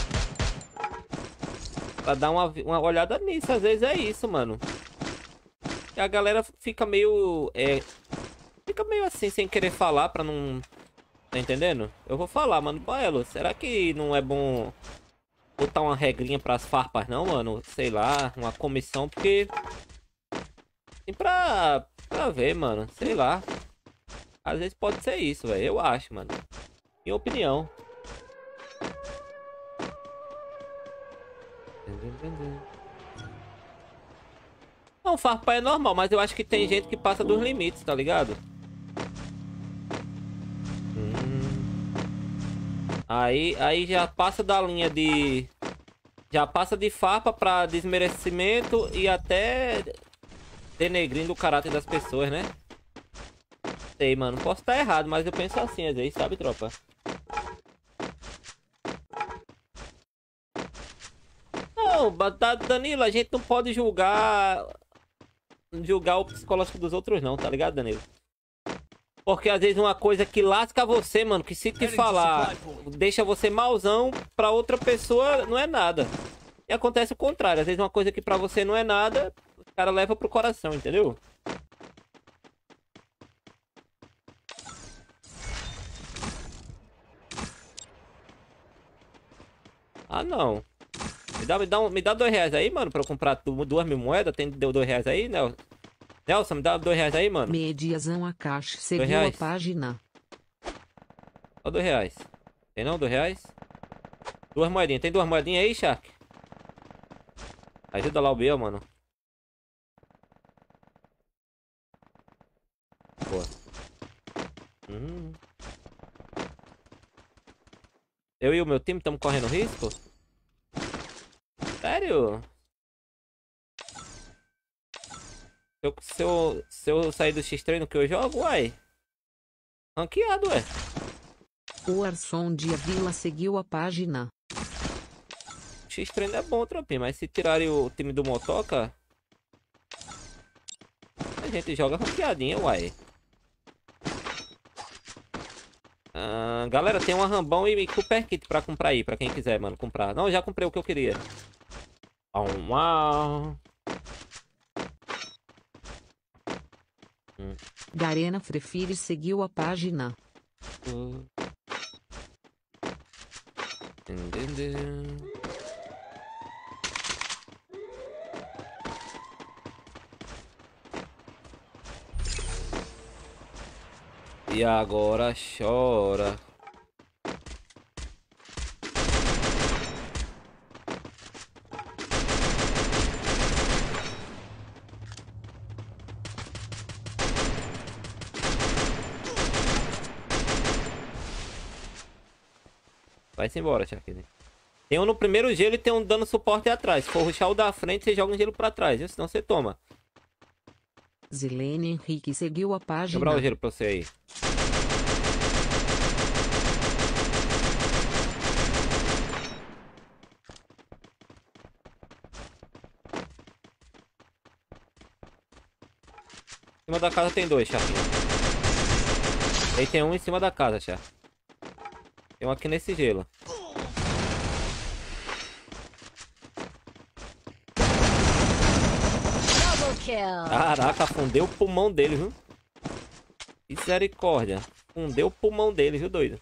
Pra dar uma, uma olhada nisso. Às vezes é isso, mano. E a galera fica meio... É... Fica meio assim, sem querer falar, pra não... Tá entendendo? Eu vou falar, mano. Pô, Elo, será que não é bom... Botar uma regrinha pras farpas, não, mano? Sei lá, uma comissão, porque... Assim, pra... Pra ver, mano. Sei lá. Às vezes pode ser isso, velho. Eu acho, mano. Minha opinião. Não, farpar é normal, mas eu acho que tem gente que passa dos limites, tá ligado? Hum. Aí, aí já passa da linha de... Já passa de farpa pra desmerecimento e até denegrindo o caráter das pessoas, né? Sei, mano. Posso estar errado, mas eu penso assim às vezes, sabe, tropa? Não, Danilo, a gente não pode julgar... julgar o psicológico dos outros não, tá ligado, Danilo? Porque às vezes uma coisa que lasca você, mano, que se te falar deixa você mauzão, pra outra pessoa não é nada. E acontece o contrário, às vezes uma coisa que pra você não é nada, o cara leva pro coração, entendeu? Ah, não. Me dá, me dá, um, me dá dois reais aí, mano, pra eu comprar duas mil moedas. Tem deu dois reais aí, Nelson? Nelson, me dá dois reais aí, mano. Mediazão a caixa seguiu a página. Ó, dois reais. Tem não, dois reais? Duas moedinhas. Tem duas moedinhas aí, Shark? Ajuda lá o Biel, mano. Boa. Hum. Eu e o meu time estamos correndo risco? Sério? Se eu, se, eu, se eu sair do X-Treino que eu jogo, uai. Ranqueado, ué. O Arson de Vila seguiu a página. X-Treino é bom, tropinha, mas se tirarem o time do Motoca, a gente joga ranqueadinha, uai. Ah, galera, tem uma Rambão e Cooper Kit pra comprar aí, pra quem quiser, mano, comprar. Não, já comprei o que eu queria. Uau. Hum. Garena Frefire seguiu a página. Uh. E agora chora. Vai-se embora, Shark. Tem um no primeiro gelo e tem um dando suporte atrás. Se for rushar o da frente, você joga um gelo pra trás, viu? Senão você toma. Zilene Henrique seguiu a página. Quebrar o gelo pra você aí. Em cima da casa tem dois, Shark. Aí tem um em cima da casa, Shark. Tem um aqui nesse gelo. Caraca, fundeu o pulmão dele, viu? Misericórdia. Fundeu o pulmão dele, viu, doido?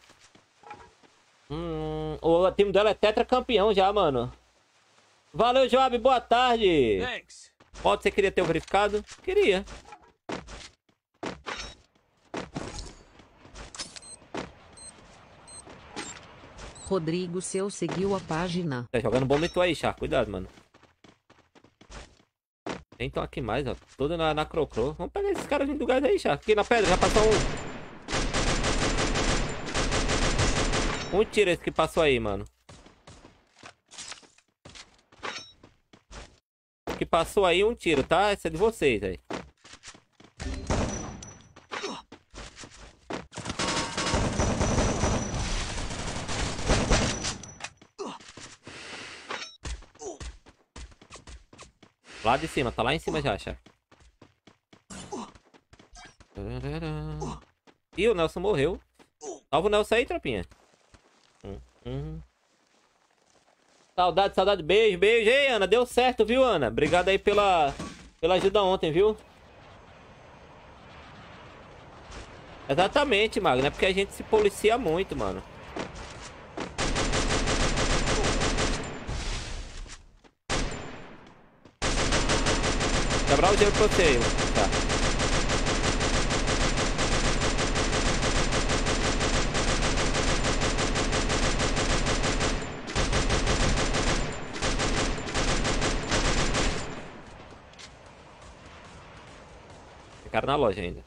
Hum, o time dela é tetracampeão já, mano. Valeu, Joab, boa tarde. Thanks. Pode, você queria ter o verificado? Queria. Rodrigo Seu seguiu a página. Tá jogando bom tu aí, Char. Cuidado, mano. Tem então aqui mais, ó. Todo na, na crocro. Vamos pegar esses caras vindo do gás aí, Char. Aqui na pedra, já passou um. Um tiro esse que passou aí, mano. O que passou aí, um tiro, tá? Esse é de vocês aí. Lá de cima, tá lá em cima já, Char. Ih, o Nelson morreu. Salva o Nelson aí, tropinha. Hum, hum. Saudade, saudade. Beijo, beijo. Ei, Ana, deu certo, viu, Ana? Obrigado aí pela, pela ajuda ontem, viu? Exatamente, Magno. É porque a gente se policia muito, mano. Quebrar o gelo pra você, tá? cara na loja ainda.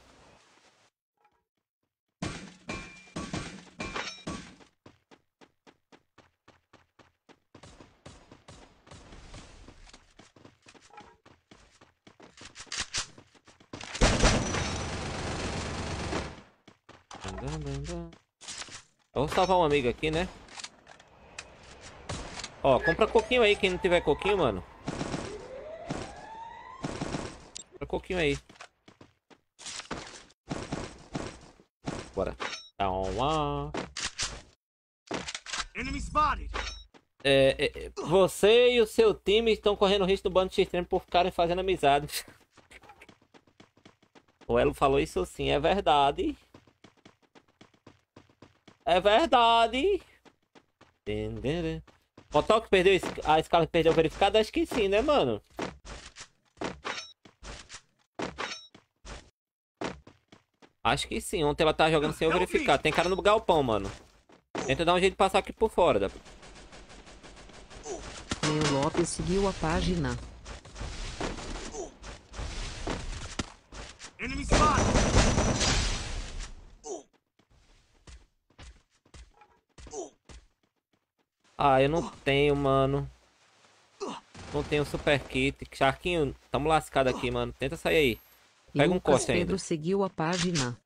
Vamos salvar um amigo aqui, né? Ó, compra coquinho aí, quem não tiver coquinho, mano. Compra coquinho aí. Bora. Calma. Enemy spotted. É, é, você e o seu time estão correndo risco do bando de extremo por ficarem fazendo amizade. O Elo falou isso sim, é verdade. É verdade. O Toque perdeu a escala, perdeu o verificado? Acho que sim, né, mano? Acho que sim. Ontem ela tava jogando sem eu verificar. Tem cara no galpão, mano. Tenta dar um jeito de passar aqui por fora. Da... Leo Lopes seguiu a página. Enemy spotted. Ah, eu não tenho, mano. Não tenho super kit. Charquinho, tamo lascado aqui, mano. Tenta sair aí. Pega um Lucas corte ainda. Pedro seguiu a página.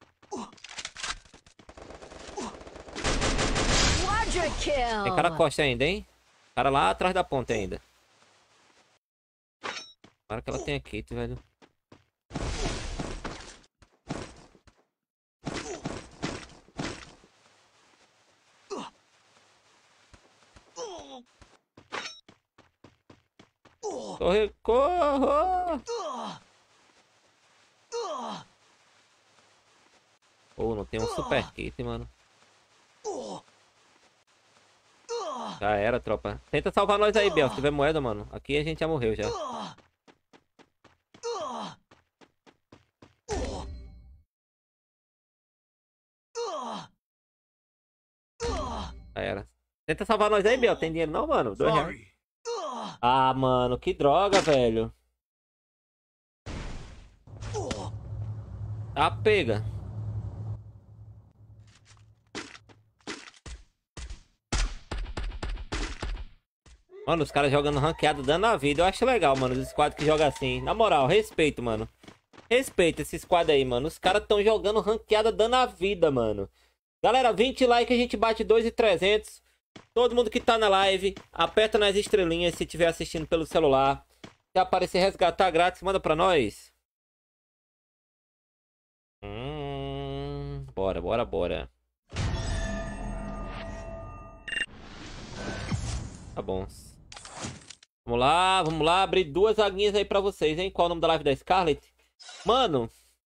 Quadra kill. Tem cara costa ainda, hein? Cara lá atrás da ponte ainda. Para que ela tenha kit, velho. Corre, corra! Pô, não tem um super kit, mano. Já era, tropa. Tenta salvar nós aí, Biel. Se tiver moeda, mano. Aqui a gente já morreu, já. Já era. Tenta salvar nós aí, Biel. Tem dinheiro não, mano? Dois reais. Sorry. Ah, mano. Que droga, velho. Ah, pega. Mano, os caras jogando ranqueado dando a vida. Eu acho legal, mano, os squads que jogam assim. Na moral, respeito, mano. Respeito esse squad aí, mano. Os caras tão jogando ranqueada dando a vida, mano. Galera, vinte likes, a gente bate dois mil e trezentos. Todo mundo que tá na live, aperta nas estrelinhas se estiver assistindo pelo celular. Se aparecer resgatar grátis, manda pra nós. Hum, bora, bora, bora. Tá bom. Vamos lá, vamos lá. Abrir duas vaguinhas aí pra vocês, hein? Qual é o nome da live da Scarlet? Mano,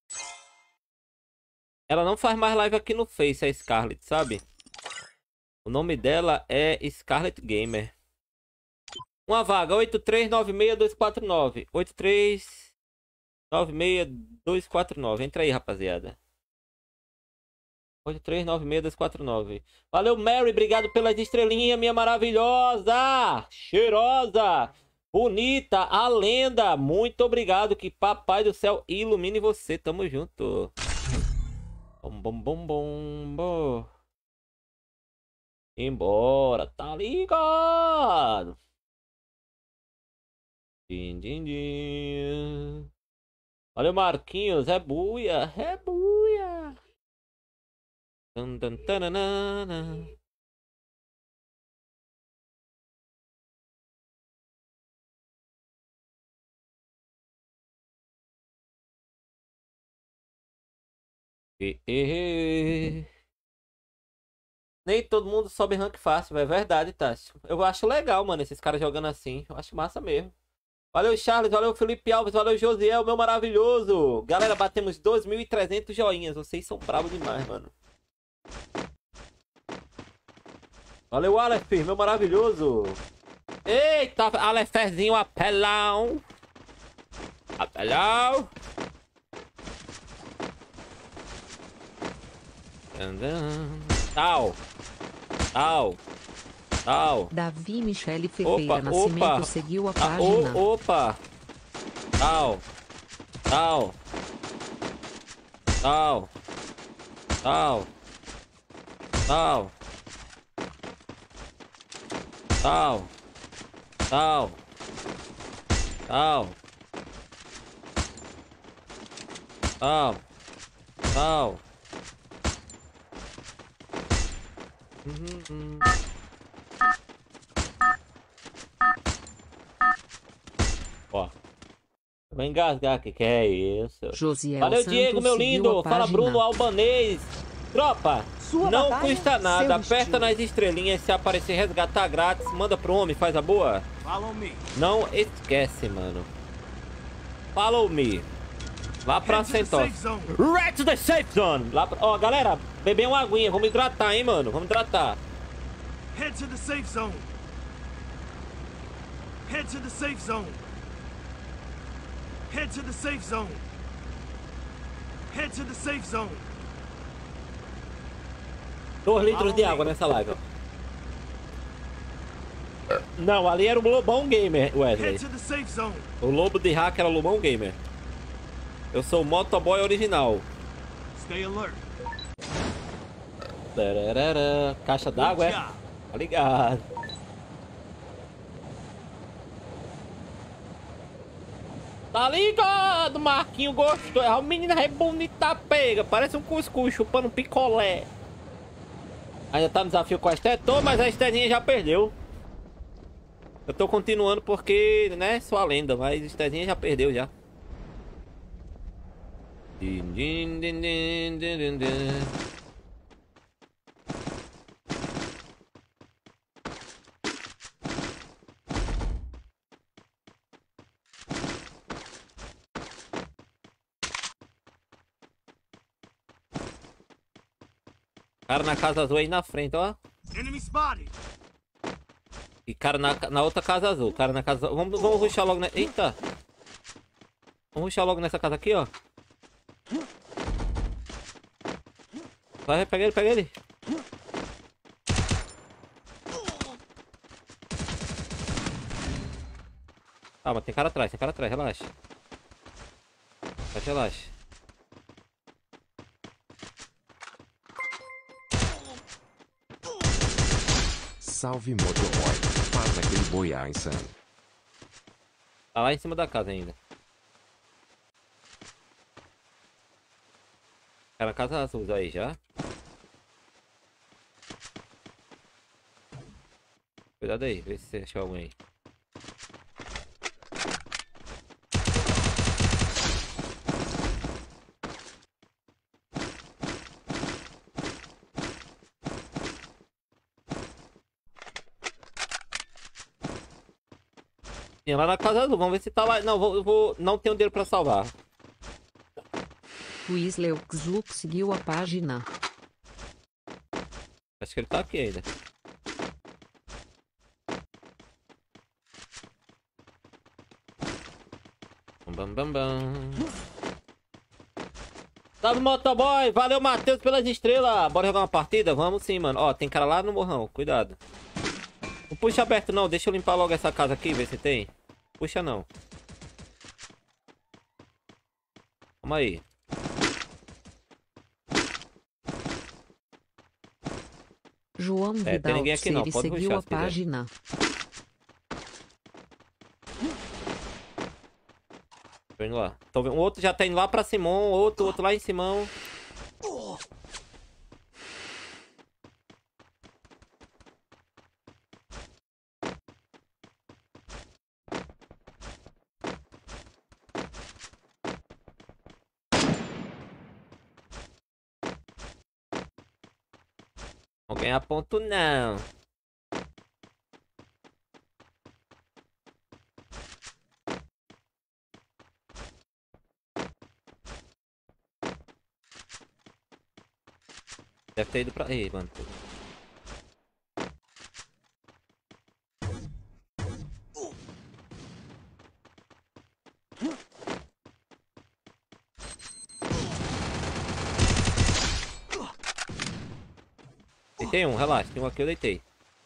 ela não faz mais live aqui no Face, a Scarlet, sabe? O nome dela é Scarlet Gamer. Uma vaga, oito três nove seis dois quatro nove. oito três nove seis dois quatro nove. Entra aí, rapaziada. oito três nove seis dois quatro nove. Valeu, Mary. Obrigado pelas estrelinhas, minha maravilhosa. Cheirosa. Bonita. A lenda. Muito obrigado. Que papai do céu ilumine você. Tamo junto. Bom, bom, bom, bom, bom. Embora. Tá ligado. Din, din, din. Valeu, Marquinhos. É buia. É buia. Tan, tan, tananana. E, e, e. Nem todo mundo sobe rank fácil, é verdade, Tássio. Eu acho legal, mano, esses caras jogando assim. Eu acho massa mesmo. Valeu, Charles. Valeu, Felipe Alves. Valeu, Josiel, meu maravilhoso. Galera, batemos dois mil e trezentos joinhas. Vocês são bravos demais, mano. Valeu, Aleph, meu maravilhoso. Eita, Alephezinho apelão. Apelão. Tal. Tal. Tal. Davi Michele Ferreira Opa, Nascimento opa. seguiu a Ah, página. o- opa. Tal. Tal. Tal. Tal. Tal. Tal. Tal. Tal. Tal. Tal. Uhum, uhum. Ó. Vai engasgar, que que é isso? Josiel Valeu, Santos Diego, meu seguiu lindo. a Fala, página. Bruno Albanês. Tropa, Sua não batalha, custa nada. seu Aperta estilo. nas estrelinhas. Se aparecer resgatar grátis, manda pro homem, faz a boa. Follow me. Não esquece, mano. Follow me. Lá pra Head to the Centos. safe zone. Right to the safe zone. Lá pra... Ó, galera, beber uma aguinha. Vamos hidratar, hein, mano. Vamos hidratar. Head to the safe zone. Head to the safe zone. Head to the safe zone. Head to the safe zone. Dois litros de água nessa live, ó. Não, ali era o Lobão Gamer, Wesley. Head to the safe zone. O lobo de hack era o Lobão Gamer. Eu sou o motoboy original. Stay alert. Tararara. Caixa d'água, é? Good job. Tá ligado. Tá ligado, Marquinho gostou. A menina é bonita, pega. Parece um cuscuz chupando um picolé. Ainda tá no desafio com a Esté? Tô, mas a Estézinha já perdeu. Eu tô continuando porque, né, sou a lenda, mas a Estézinha já perdeu já. Din, din, din, din, din, din, din. Cara na casa azul aí na frente, ó. Enemy spotted. E cara na, na outra casa azul. Cara na casa azul. Vamos, vamos rushar logo. Ne... Eita! Vamos rushar logo nessa casa aqui, ó. Vai, pega ele, pega ele. Calma, tem cara atrás, tem cara atrás, relaxa. Relaxa, relaxa. Salve motoboy, faz aquele boiar insano. Tá lá em cima da casa ainda. Cara, casa azul aí já. Cuidado aí, vê se você achou alguém aí. Tinha lá na casa azul, vamos ver se tá lá. Não, vou, eu vou. Não tenho dinheiro pra salvar. Wisleu Xluk seguiu a página. Acho que ele tá aqui ainda. Bam, bam, bam. Salve, motoboy! Valeu, Matheus, pelas estrelas! Bora jogar uma partida? Vamos sim, mano. Ó, tem cara lá no morrão, cuidado. Não puxa aberto não, deixa eu limpar logo essa casa aqui, ver se tem. Puxa não. Calma aí. João É, tem Vidal ninguém aqui não, Seri pode seguiu rushar a se quiser. página. Tô indo lá. Tô vendo. O outro já tá indo lá pra Simão, outro, outro lá em Simão. Não ganhar ponto não. Deve ter ido pra... Ei, mano. Deitei um, relaxa. Tem um aqui, eu deitei.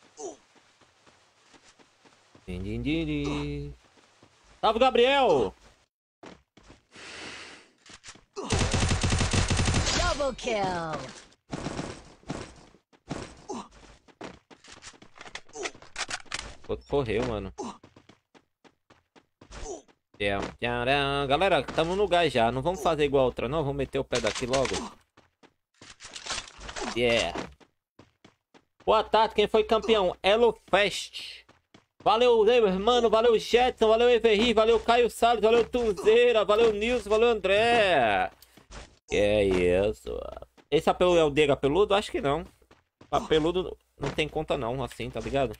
Din, din, din, din. Salve, Gabriel! Double kill. Outro correu, mano. Yeah. Yeah. Galera, estamos no gás já. Não vamos fazer igual a outra, não. Vamos meter o pé daqui logo. Yeah. Boa tarde, quem foi campeão? Elo Fest. Valeu, mano. Valeu, Jetson. Valeu, Everri. Valeu, Caio Salles. Valeu, Tunzeira. Valeu, Nilson. Valeu, André. Que é isso. Esse apelo é o Dega Peludo? Acho que não. Apeludo não tem conta não, assim, tá ligado?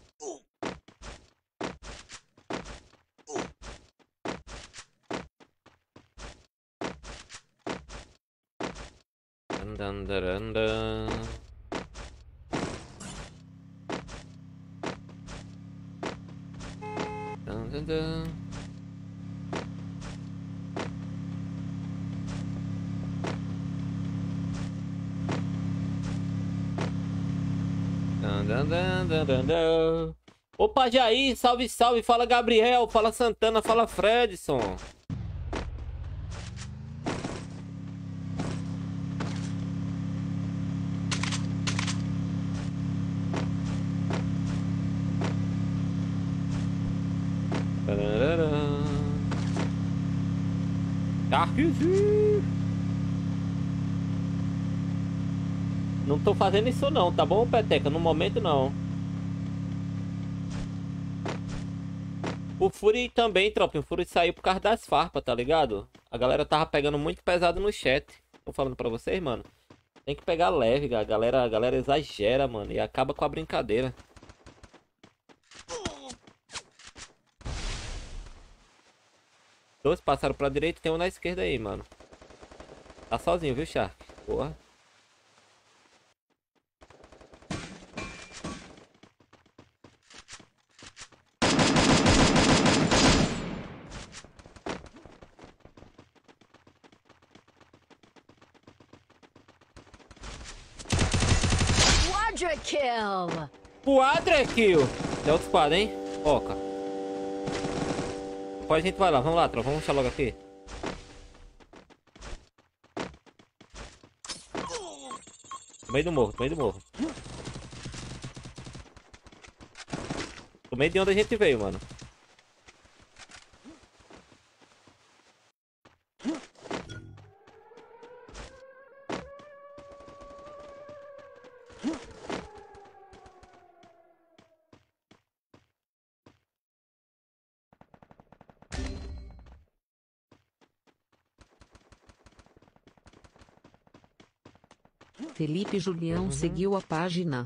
Andaranda. Opa, Jair, salve, salve. Fala, Gabriel. Fala, Santana. Fala, Fredson. Não tô fazendo isso não, tá bom, Peteca? No momento não. O Fury também, tropa. O Fury saiu por causa das farpas, tá ligado? A galera tava pegando muito pesado no chat. Tô falando pra vocês, mano. Tem que pegar leve, a galera, a galera exagera, mano. E acaba com a brincadeira. Dois passaram pra direita e tem um na esquerda aí, mano. Tá sozinho, viu, Shark? Porra. Quadra kill. Quadra kill. Tem outro esquadro, hein? Foca. Depois a gente vai lá. Vamos lá, tropa. Vamos puxar logo aqui. No meio do morro, no meio do morro. No meio de onde a gente veio, mano. Felipe Julião Uhum. seguiu a página.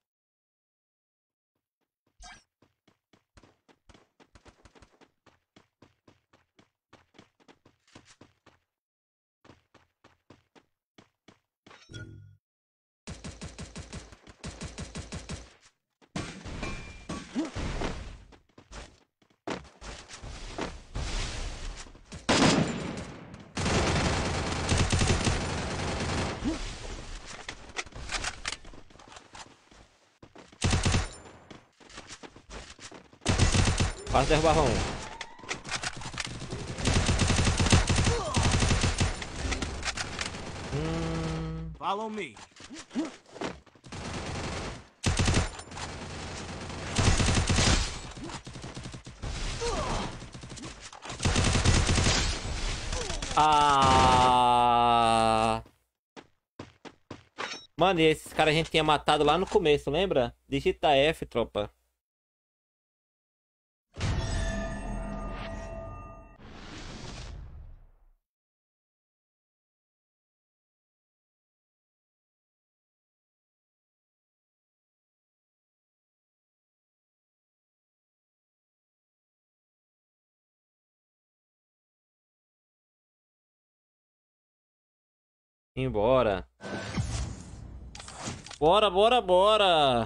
Quase derrubava um. Hum... Follow me. Ah... Mano, e esses caras a gente tinha matado lá no começo, lembra? Digita F, tropa. Embora. Bora, bora, bora.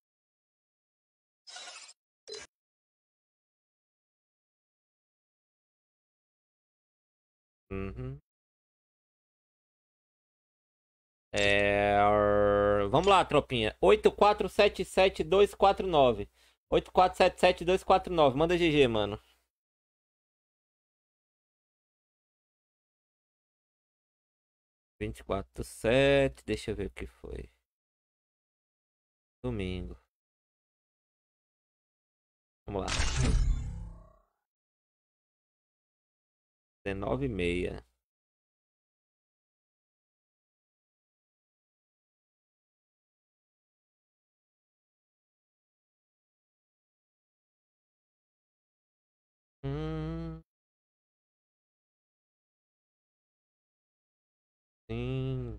Uhum. É... Vamos lá, tropinha. oito quatro sete sete dois quatro nove. oito quatro sete sete dois quatro nove. Manda G G, mano. vinte e quatro do sete. Deixa eu ver o que foi. Domingo. Vamos lá. dezenove e meia. Hum. Sim.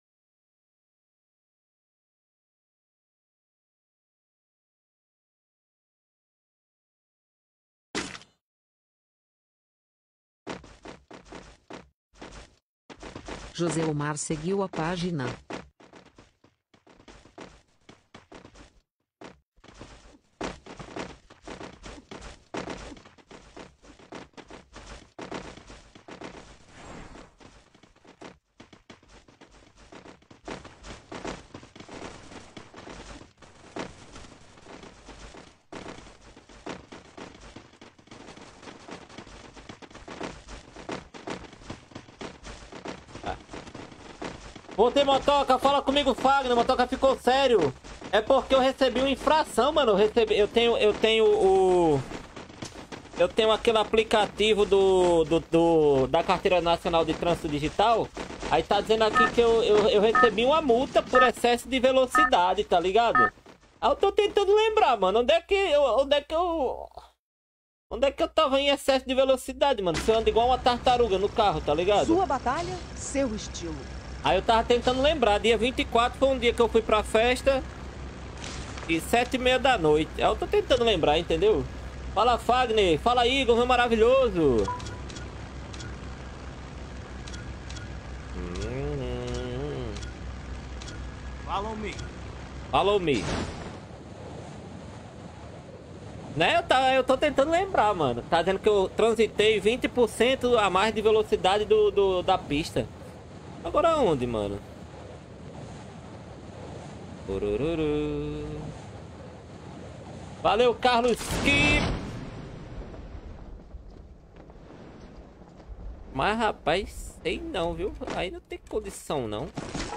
José Omar seguiu a página. Voltei, Motoca, fala comigo, Fagner. Motoca ficou sério. É porque eu recebi uma infração, mano. Eu recebi, eu tenho, eu tenho o, eu tenho aquele aplicativo do, do, do da Carteira Nacional de Trânsito Digital. Aí tá dizendo aqui que eu, eu, eu recebi uma multa por excesso de velocidade, tá ligado? Aí eu tô tentando lembrar, mano. Onde é que eu, onde é que eu, onde é que eu tava em excesso de velocidade, mano? Você anda igual uma tartaruga no carro, tá ligado? Sua batalha, seu estilo. Aí eu tava tentando lembrar, dia vinte e quatro foi um dia que eu fui pra festa. E sete e meia da noite. Aí eu tô tentando lembrar, entendeu? Fala, Fagner. Fala, Igor, meu maravilhoso. Hum. Follow me. Follow me. Né? Eu, tá, eu tô tentando lembrar, mano. Tá dizendo que eu transitei vinte por cento a mais de velocidade do, do, da pista. Agora onde, mano? Urururu. Valeu, Carlos Ki. Mas, rapaz, sei não, viu? Aí não tem condição, não.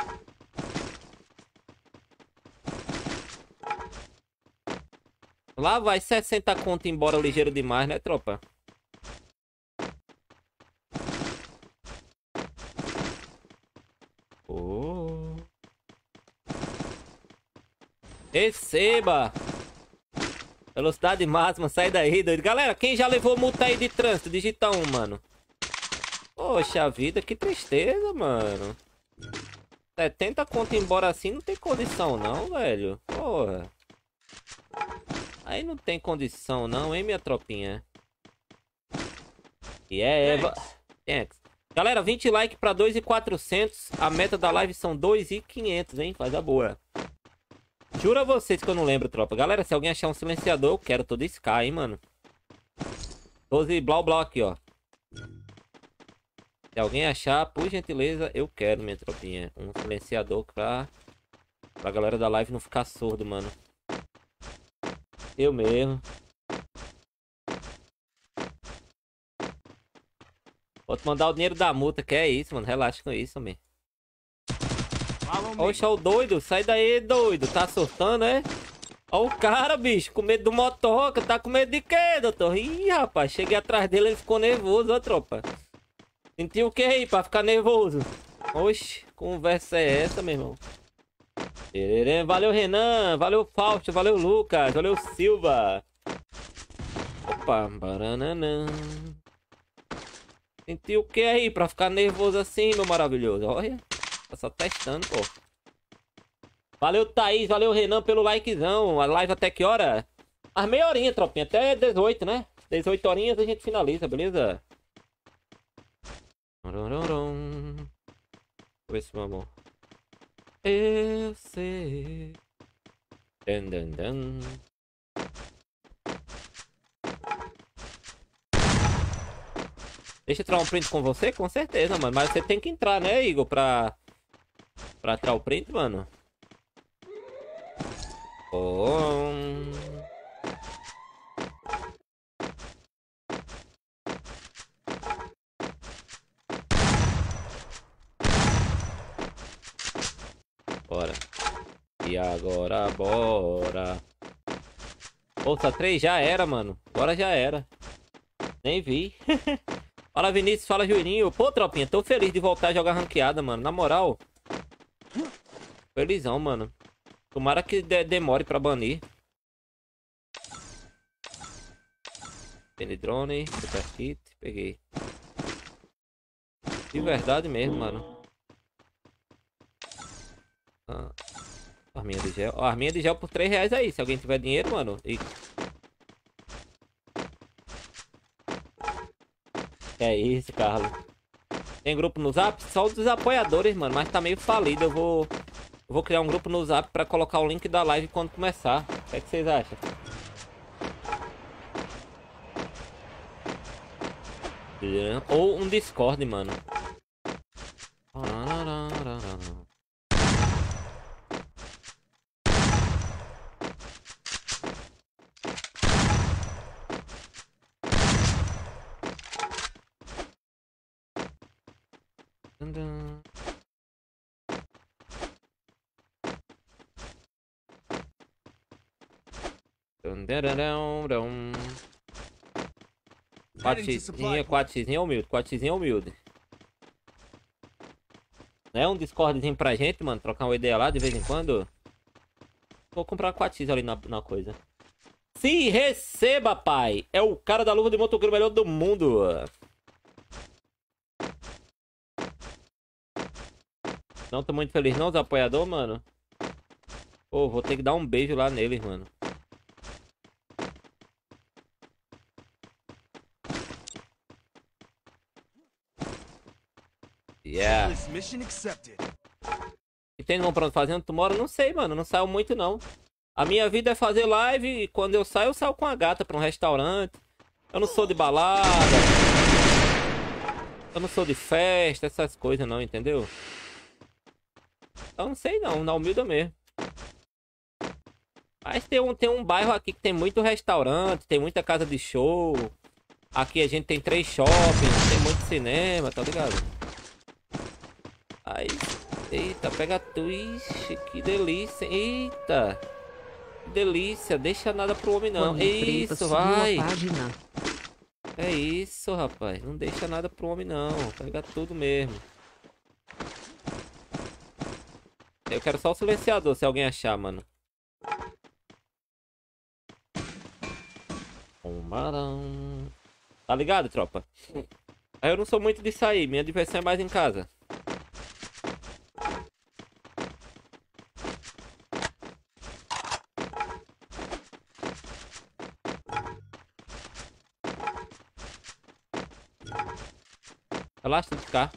Lá vai sessenta conto embora ligeiro demais, né, tropa? Oh. Receba! Velocidade máxima, sai daí, doido. Galera, quem já levou multa aí de trânsito? Digita um, mano. Poxa vida, que tristeza, mano. setenta conto embora assim não tem condição não, velho. Porra. Aí não tem condição não, hein, minha tropinha. E é Eva. Thanks. Galera, vinte likes pra dois mil e quatrocentos. A meta da live são dois mil e quinhentos, hein? Faz a boa. Juro a vocês que eu não lembro, tropa. Galera, se alguém achar um silenciador, eu quero todo esse K, hein, mano. doze blau blau aqui, ó. Se alguém achar, por gentileza, eu quero, minha tropinha. Um silenciador pra... pra galera da live não ficar surdo, mano. Eu mesmo. Vou te mandar o dinheiro da multa, que é isso, mano. Relaxa com isso, man. Oxe, ó o doido. Sai daí, doido. Tá surtando, é? Ó o cara, bicho. Com medo do motoca. Tá com medo de quê, doutor? Ih, rapaz. Cheguei atrás dele, ele ficou nervoso, ó, tropa. Sentiu o que aí pra ficar nervoso? Oxe, conversa é essa, meu irmão? Valeu, Renan. Valeu, Fausto. Valeu, Lucas. Valeu, Silva. Opa. Barananã. Sentiu o que aí pra ficar nervoso assim, meu maravilhoso? Olha, tá só testando, pô. Valeu, Thaís, valeu, Renan, pelo likezão. A live até que hora? As meia horinha, tropinha. Até dezoito, né? dezoito horinhas a gente finaliza, beleza? Deixa eu ver se meu amor. Eu sei. Dan, dan, dan. Deixa eu tirar um print com você? Com certeza, mano. Mas você tem que entrar, né, Igor? Pra... Pra tirar o print, mano. Oh. agora bora. Força três já era, mano. Agora já era. Nem vi. Fala, Vinícius. Fala, Juninho. Pô, tropinha, tô feliz de voltar a jogar ranqueada, mano. Na moral. Felizão, mano. Tomara que de demore pra banir. Penidrone, super kit, peguei. De verdade mesmo, mano. Ah, arminha de gel. Ó, arminha de gel por três reais aí. Se alguém tiver dinheiro, mano. E... É isso, Carlos. Tem grupo no Zap? Só os apoiadores, mano. Mas tá meio falido. Eu vou... Eu vou criar um grupo no Zap pra colocar o link da live quando começar. O que é que vocês acham? Ou um Discord, mano. quatro x, quatro x é humilde, quatro x é humilde. Não é um Discordzinho pra gente, mano, trocar uma ideia lá de vez em quando. Vou comprar quatro x ali na, na coisa. Se receba, pai! É o cara da luva de motoqueiro melhor do mundo. Não tô muito feliz não, os apoiadores, mano. Pô, vou ter que dar um beijo lá neles, mano. Yeah. E tem comprando fazendo? Tu mora? Não sei, mano. Não saio muito, não. A minha vida é fazer live e quando eu saio, eu saio com a gata pra um restaurante. Eu não sou de balada. Eu não sou de festa, essas coisas não, entendeu? Eu não sei não, na humilde mesmo. Mas tem um, tem um bairro aqui que tem muito restaurante, tem muita casa de show. Aqui a gente tem três shoppings, tem muito cinema, tá ligado? Aí, eita, pega tu, ixi, que delícia, eita. Que delícia, deixa nada pro homem não, é isso, vai. É isso, rapaz, não deixa nada pro homem não, pega tudo mesmo. Eu quero só o silenciador, se alguém achar, mano. Tá ligado, tropa? Eu não sou muito de sair, minha diversão é mais em casa. Relaxa de ficar.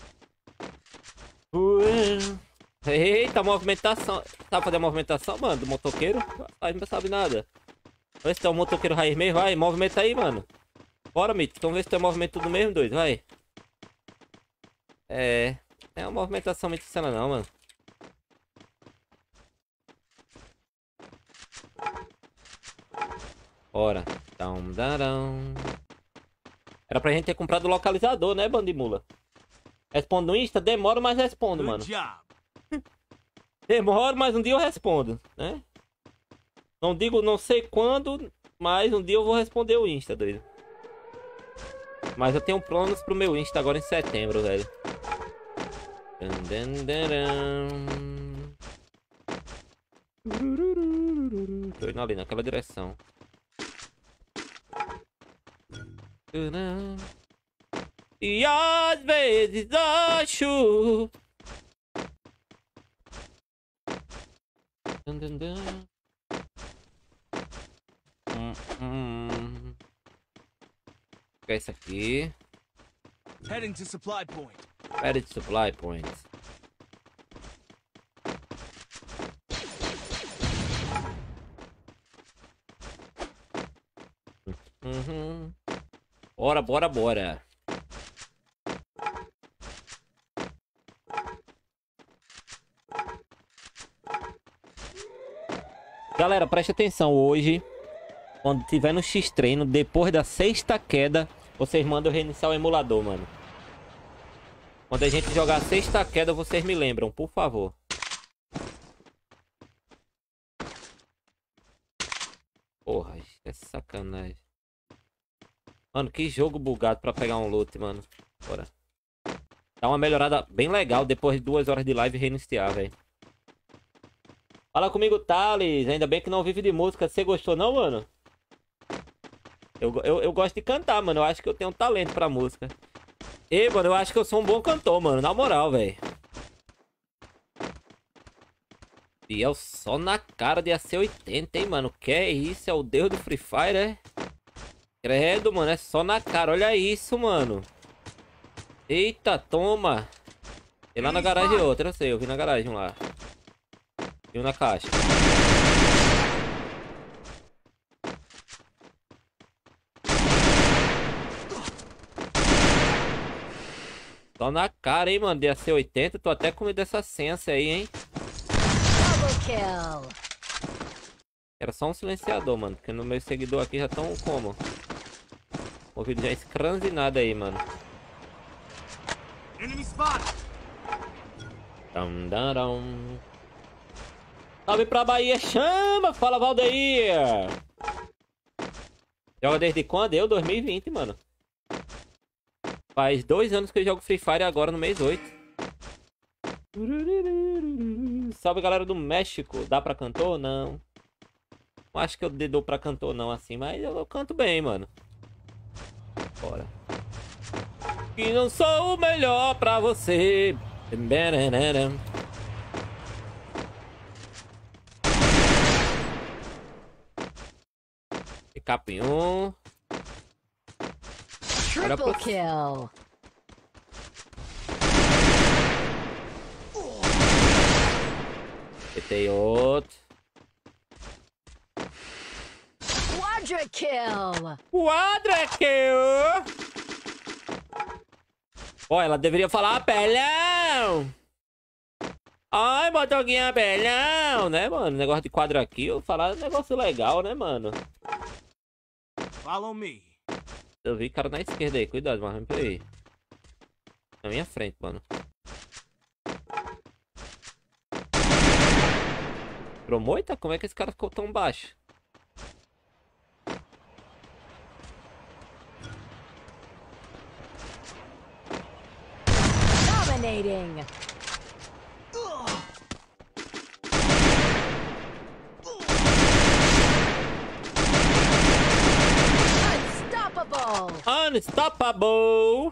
Eita, movimentação. Sabe fazer a movimentação, mano, do motoqueiro? Ai, não sabe nada. Vê se tu é um motoqueiro raiz mesmo, vai, movimenta aí, mano. Bora, Mito, vamos ver se tu é movimento tudo mesmo, doido, vai. É... Não é uma movimentação muito insana não, mano. Bora. Era pra gente ter comprado o localizador, né, Bandimula? Respondo no Insta? Demora, mas respondo, mano. Demora, mas um dia eu respondo, né? Não digo não sei quando, mas um dia eu vou responder o Insta, doido. Mas eu tenho planos pro meu Insta agora em setembro, velho. Tô indo ali naquela direção. E às vezes acho hum, hum. Pegar isso aqui. Heading to supply point. Heading to supply point. Uhum. Bora, bora, bora. Galera, preste atenção. Hoje, quando tiver no X-Treino, depois da sexta queda, vocês mandam reiniciar o emulador, mano. Quando a gente jogar a sexta queda, vocês me lembram, por favor. Porra, é sacanagem. Mano, que jogo bugado pra pegar um loot, mano. Bora. Dá uma melhorada bem legal depois de duas horas de live reiniciar, velho. Fala comigo, Thales. Ainda bem que não vive de música. Você gostou não, mano? Eu, eu, eu gosto de cantar, mano. Eu acho que eu tenho um talento pra música. Ei, mano, eu acho que eu sou um bom cantor, mano. Na moral, velho. Biel só na cara de A C oitenta, hein, mano. Que é isso? É o deus do Free Fire, é? Credo, mano. É só na cara. Olha isso, mano. Eita, toma. Tem lá na garagem outra, eu sei. Eu vi na garagem lá. Vi na caixa. Só na cara, hein, mano. De A C oitenta. Tô até com medo dessa sensa aí, hein. Double kill. Era só um silenciador, mano. Porque no meu seguidor aqui já estão como? O vídeo já escranzinado aí, mano. Enemy spot. Dum, dum, dum. Salve pra Bahia, chama! Fala, Valdeir! Joga desde quando? Eu, dois mil e vinte, mano. Faz dois anos que eu jogo Free Fire agora no mês oito. Salve, galera do México. Dá pra cantor? Não. Não acho que eu dou pra cantor não assim, mas eu, eu canto bem, mano. Bora. Que não sou o melhor pra você. E capinho. Triple kill. Petei outro. Quadra kill. Quadra kill. Ó, ela deveria falar pelão. Ai, motoguinha pelão, né, mano? Negócio de quadra kill. Falar um negócio legal, né, mano? Follow me. Eu vi cara na esquerda aí. Cuidado, mas vem por aí. Na minha frente, mano. Promoita? Como é que esse cara ficou tão baixo? Dominating. Unstoppable. Unstoppable.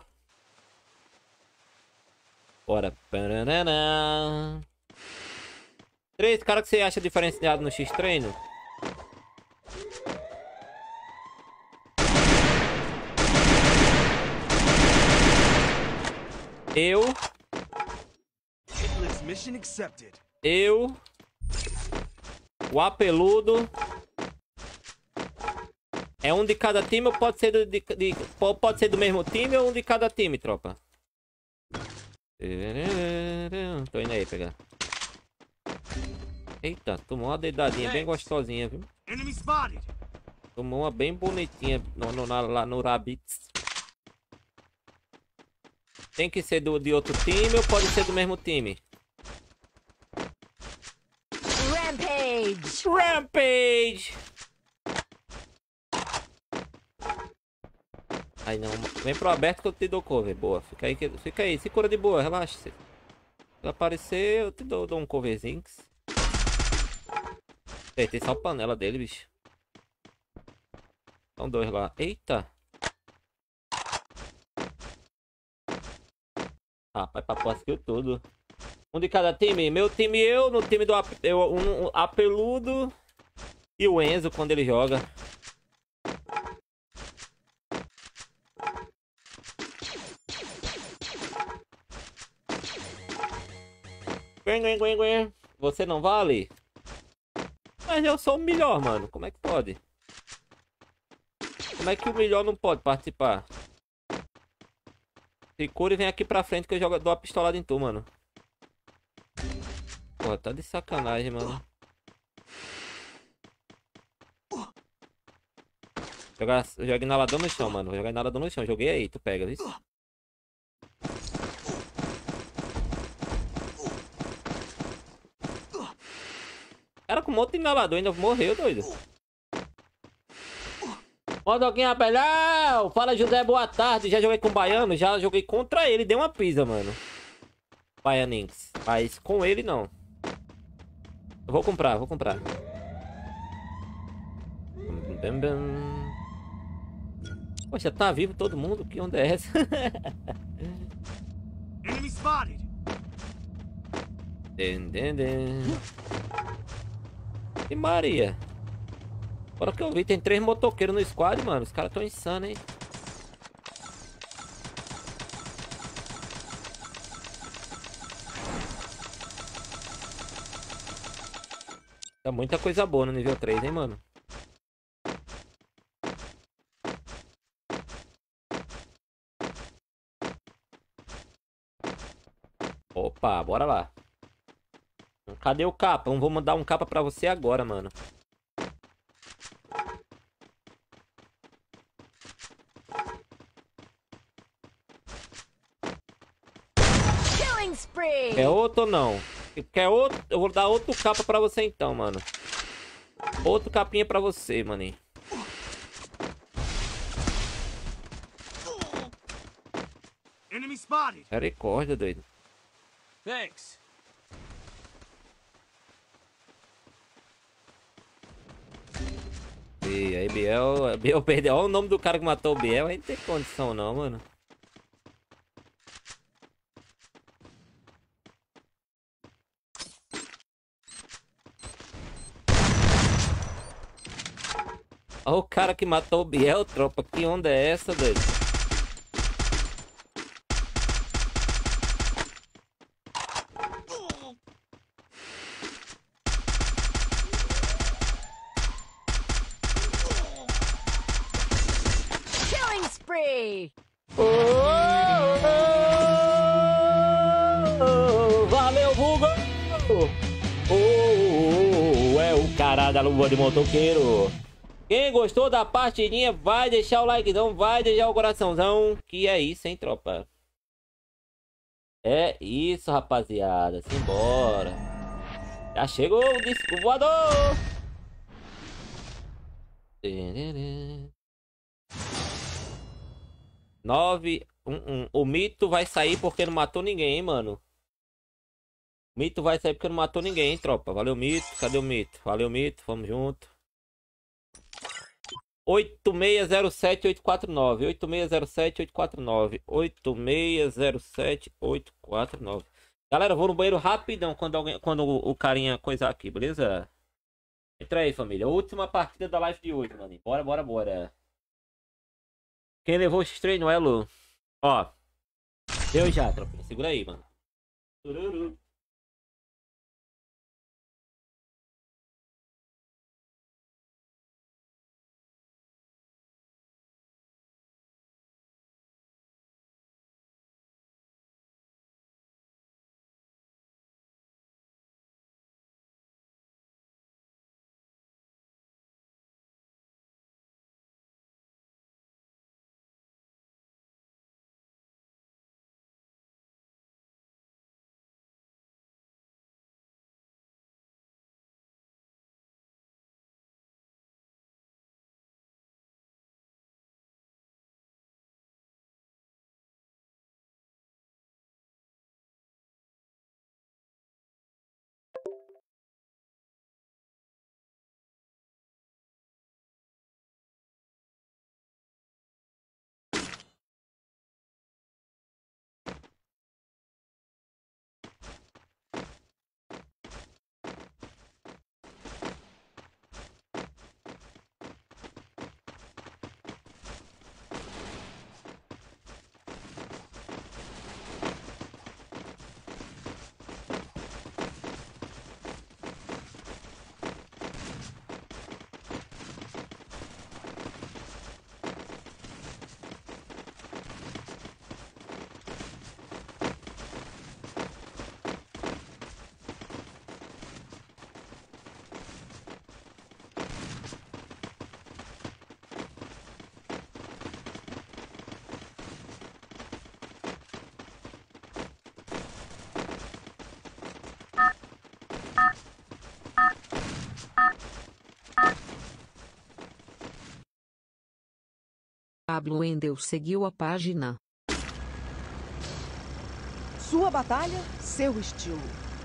Bora. Pananana. Três caras que você acha diferenciado no X-Treino? Eu. Mission accepted. Eu. O Apeludo. É um de cada time ou pode ser do, de, de, pode ser do mesmo time ou um de cada time, tropa? Tô indo aí pegar. Eita, tomou uma dedadinha bem gostosinha, viu? Enemy spotted. Tomou uma bem bonitinha no, no, na, lá no Rabbids. Tem que ser do, de outro time ou pode ser do mesmo time? Rampage. Rampage! Aí não, vem pro aberto que eu te dou cover. Boa, fica aí, fica aí, se cura de boa, relaxa. Se aparecer, eu te dou, dou um coverzinho. Ei, tem só a panela dele, bicho. São dois lá. Eita! Rapaz, papo skill tudo. Um de cada time. Meu time eu, no time do ap eu, um, um Apeludo e o Enzo quando ele joga. Gwen, gwen, gwen, gwen. Você não vale? Mas eu sou o melhor, mano. Como é que pode? Como é que o melhor não pode participar? Se cura e vem aqui pra frente que eu jogo, dou a pistolada em tu, mano. Porra, tá de sacanagem, mano. Jogar, joga inalador no chão, mano. Vou jogar inalador no chão. Joguei aí, tu pega, viu? Cara, com um monte de inalador ainda morreu, doido. Manda alguém apelhar. Fala, José, boa tarde. Já joguei com o Baiano? Já joguei contra ele. Deu uma pisa, mano. Baianinx. Mas com ele, não. Eu vou comprar, vou comprar. Poxa, tá vivo todo mundo? Que onda é essa? Enemy spotted. Den, den, den. E Maria. Agora que eu vi, tem três motoqueiros no squad, mano. Os caras tão insanos, hein? Tá muita coisa boa no nível três, hein, mano? Opa, bora lá. Cadê o capa? Vou mandar um capa pra você agora, mano. Killing spree. Quer outro ou não? Quer outro? Eu vou dar outro capa pra você então, mano. Outro capinha pra você, maninho. Enemy spotted. Misericórdia, doido. Thanks. E aí, Biel... Biel perdeu. Olha o nome do cara que matou o Biel. Aí não tem condição não, mano. Olha o cara que matou o Biel, tropa. Que onda é essa, doido? Killing spree. Oh, oh, oh, valeu, Hugo! Oh, oh, oh, é o cara da luva de motoqueiro. Quem gostou da partidinha, vai deixar o likezão, vai deixar o coraçãozão. Que é isso, hein, tropa? É isso, rapaziada. Simbora. Já chegou o disco voador. nove um um. O mito vai sair porque não matou ninguém, hein, mano. O mito vai sair porque não matou ninguém, hein, tropa. Valeu, mito. Cadê o mito? Valeu, mito. Vamos junto. oito seis zero sete oito quatro nove. oito seis zero sete oito quatro nove. oito seis zero sete oito quatro nove. Galera, eu vou no banheiro rapidão quando, alguém, quando o, o carinha coisar aqui, beleza? Entra aí, família. Última partida da live de hoje, mano. Bora, bora, bora. Quem levou esse treino é Lu. Ó. Eu já, tropa. Segura aí, mano. Tururu. Pablo Wendel seguiu a página. Sua batalha, seu estilo.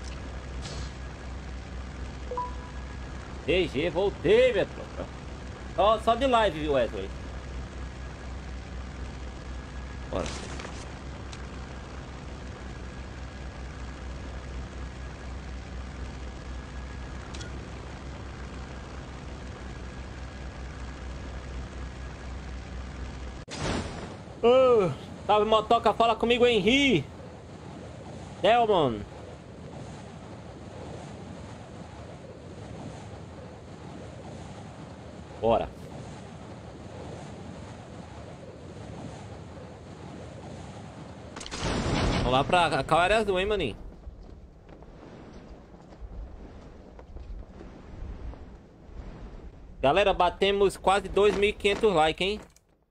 G G, voltei, minha tropa. Só, só de live, viu, Wesley? Bora. Oh, salve, motoca, fala comigo, Henry. Delmon. Bora. Vamos lá pra... Qual área azul, hein, maninho? Galera, batemos quase dois mil e quinhentos likes, hein?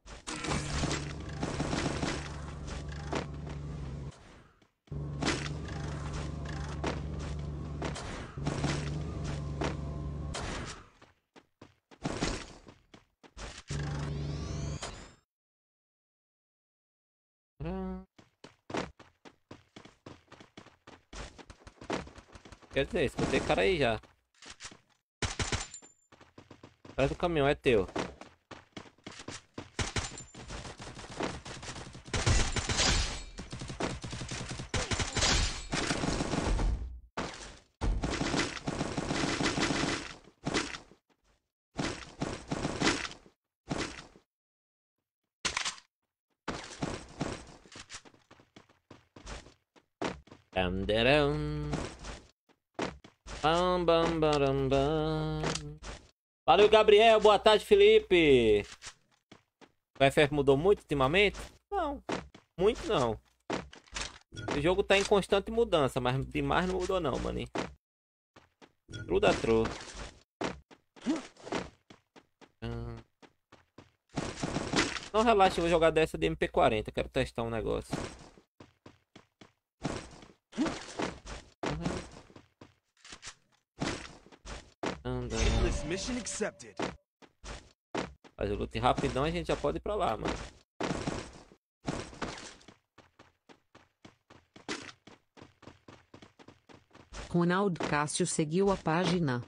Quer dizer, escutei cara aí já. Atrás do caminhão, é teu. Dam, daram. Bam, bam, bam, bam. Valeu, Gabriel. Boa tarde, Felipe. O F F mudou muito ultimamente? Não. Muito não. O jogo tá em constante mudança, mas demais não mudou não, maninho. True da true. Não relaxa, eu vou jogar dessa de M P quarenta. Quero testar um negócio. Mission accepted. Faz o loot rapidão, a gente já pode ir pra lá, mano. Ronaldo Cássio seguiu a página.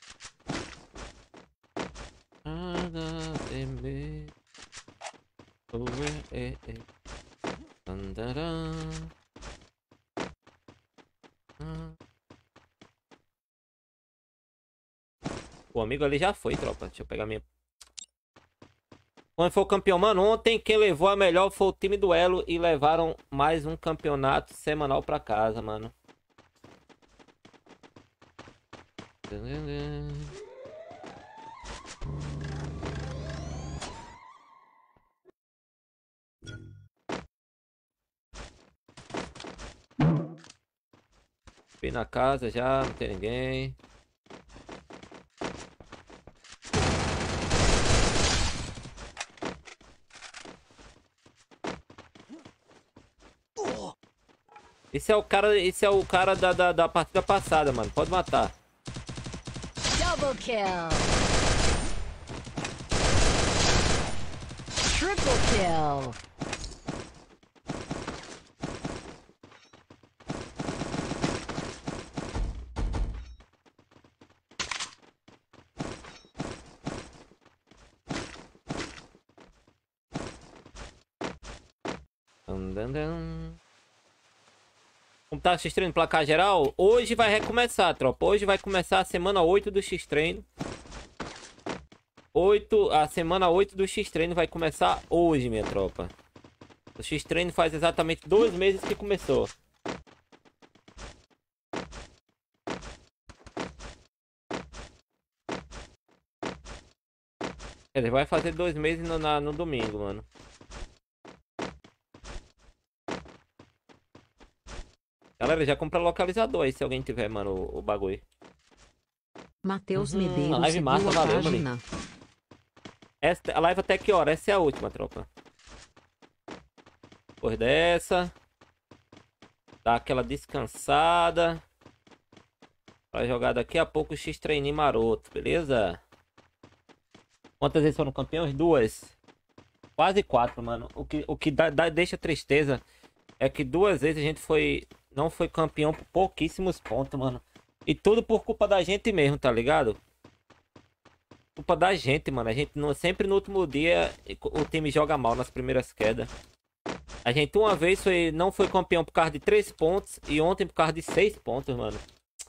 O amigo ali já foi, tropa. Deixa eu pegar minha... Quando foi o campeão? Mano, ontem quem levou a melhor foi o time do Elo e levaram mais um campeonato semanal pra casa, mano. Vim na casa já, não tem ninguém. Esse é o cara, esse é o cara da, da, da partida passada, mano. Pode matar. Double kill. Triple kill. Como tá o X-Treino? Placar geral? Hoje vai recomeçar, tropa. Hoje vai começar a semana oito do X-Treino. oito, a semana oito do X-Treino vai começar hoje, minha tropa. O X-Treino faz exatamente dois meses que começou. Ele vai fazer dois meses no, na, no domingo, mano. Galera, já compra localizador aí se alguém tiver, mano, o, o bagulho. Matheus Uhum, Medeiros a live seguiu massa, a valeu, página. Essa, a live até que hora? Essa é a última, tropa. Depois dessa, dá aquela descansada. Vai jogar daqui a pouco o X-Treininho maroto, beleza? Quantas vezes foram campeões? Duas. Quase quatro, mano. O que, o que dá, dá, deixa tristeza é que duas vezes a gente foi... Não foi campeão por pouquíssimos pontos, mano. E tudo por culpa da gente mesmo, tá ligado? Culpa da gente, mano. A gente não, sempre no último dia o time joga mal nas primeiras quedas. A gente uma vez foi, não foi campeão por causa de três pontos e ontem por causa de seis pontos, mano.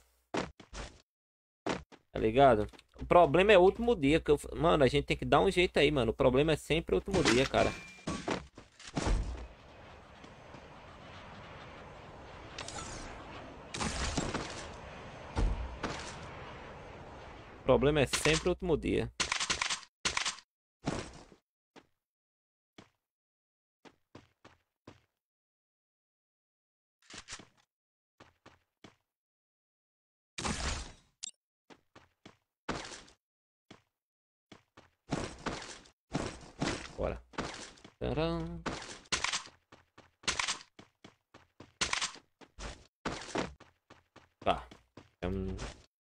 Tá ligado? O problema é o último dia. Que eu, mano, a gente tem que dar um jeito aí, mano. O problema é sempre o último dia, cara. O problema é sempre o último dia. Bora. Tcharam. Tá. Hum.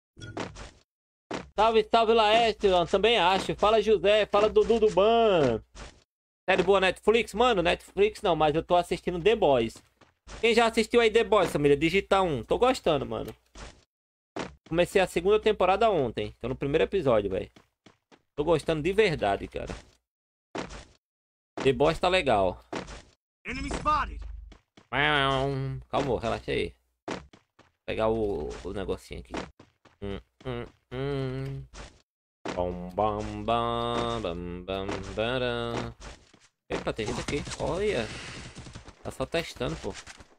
Salve, salve, Laércio. Também acho. Fala, José. Fala, Dudu do Ban. Série boa, Netflix? Mano, Netflix não, mas eu tô assistindo The Boys. Quem já assistiu aí The Boys, família? Digita um. Tô gostando, mano. Comecei a segunda temporada ontem. Tô no primeiro episódio, velho. Tô gostando de verdade, cara. The Boys tá legal. Enemy spotted. Calma, relaxa aí. Vou pegar o, o negocinho aqui. Hum, hum, hum. Bom, bam, bam, bam, bam, bam. Epa, tem gente aqui. Olha. Tá só testando, pô.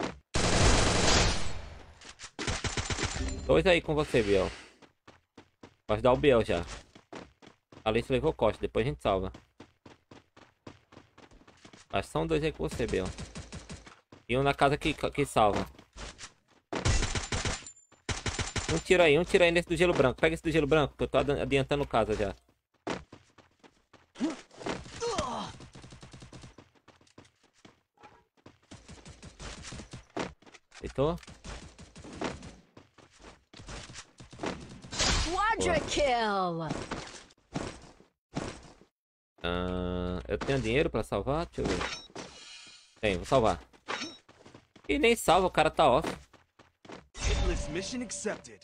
Dois aí com você, Biel. Pode dar o Biel já. Ali você levou costa, depois a gente salva. Mas são dois aí com você, Biel. E um na casa que, que salva. Um tiro aí, um tiro aí nesse do gelo branco. Pega esse do gelo branco, que eu tô adiantando casa já. Deitou? Quadra kill. Ah, eu tenho dinheiro pra salvar? Deixa eu ver. Tem, vou salvar. E nem salva, o cara tá off. Hitless mission accepted.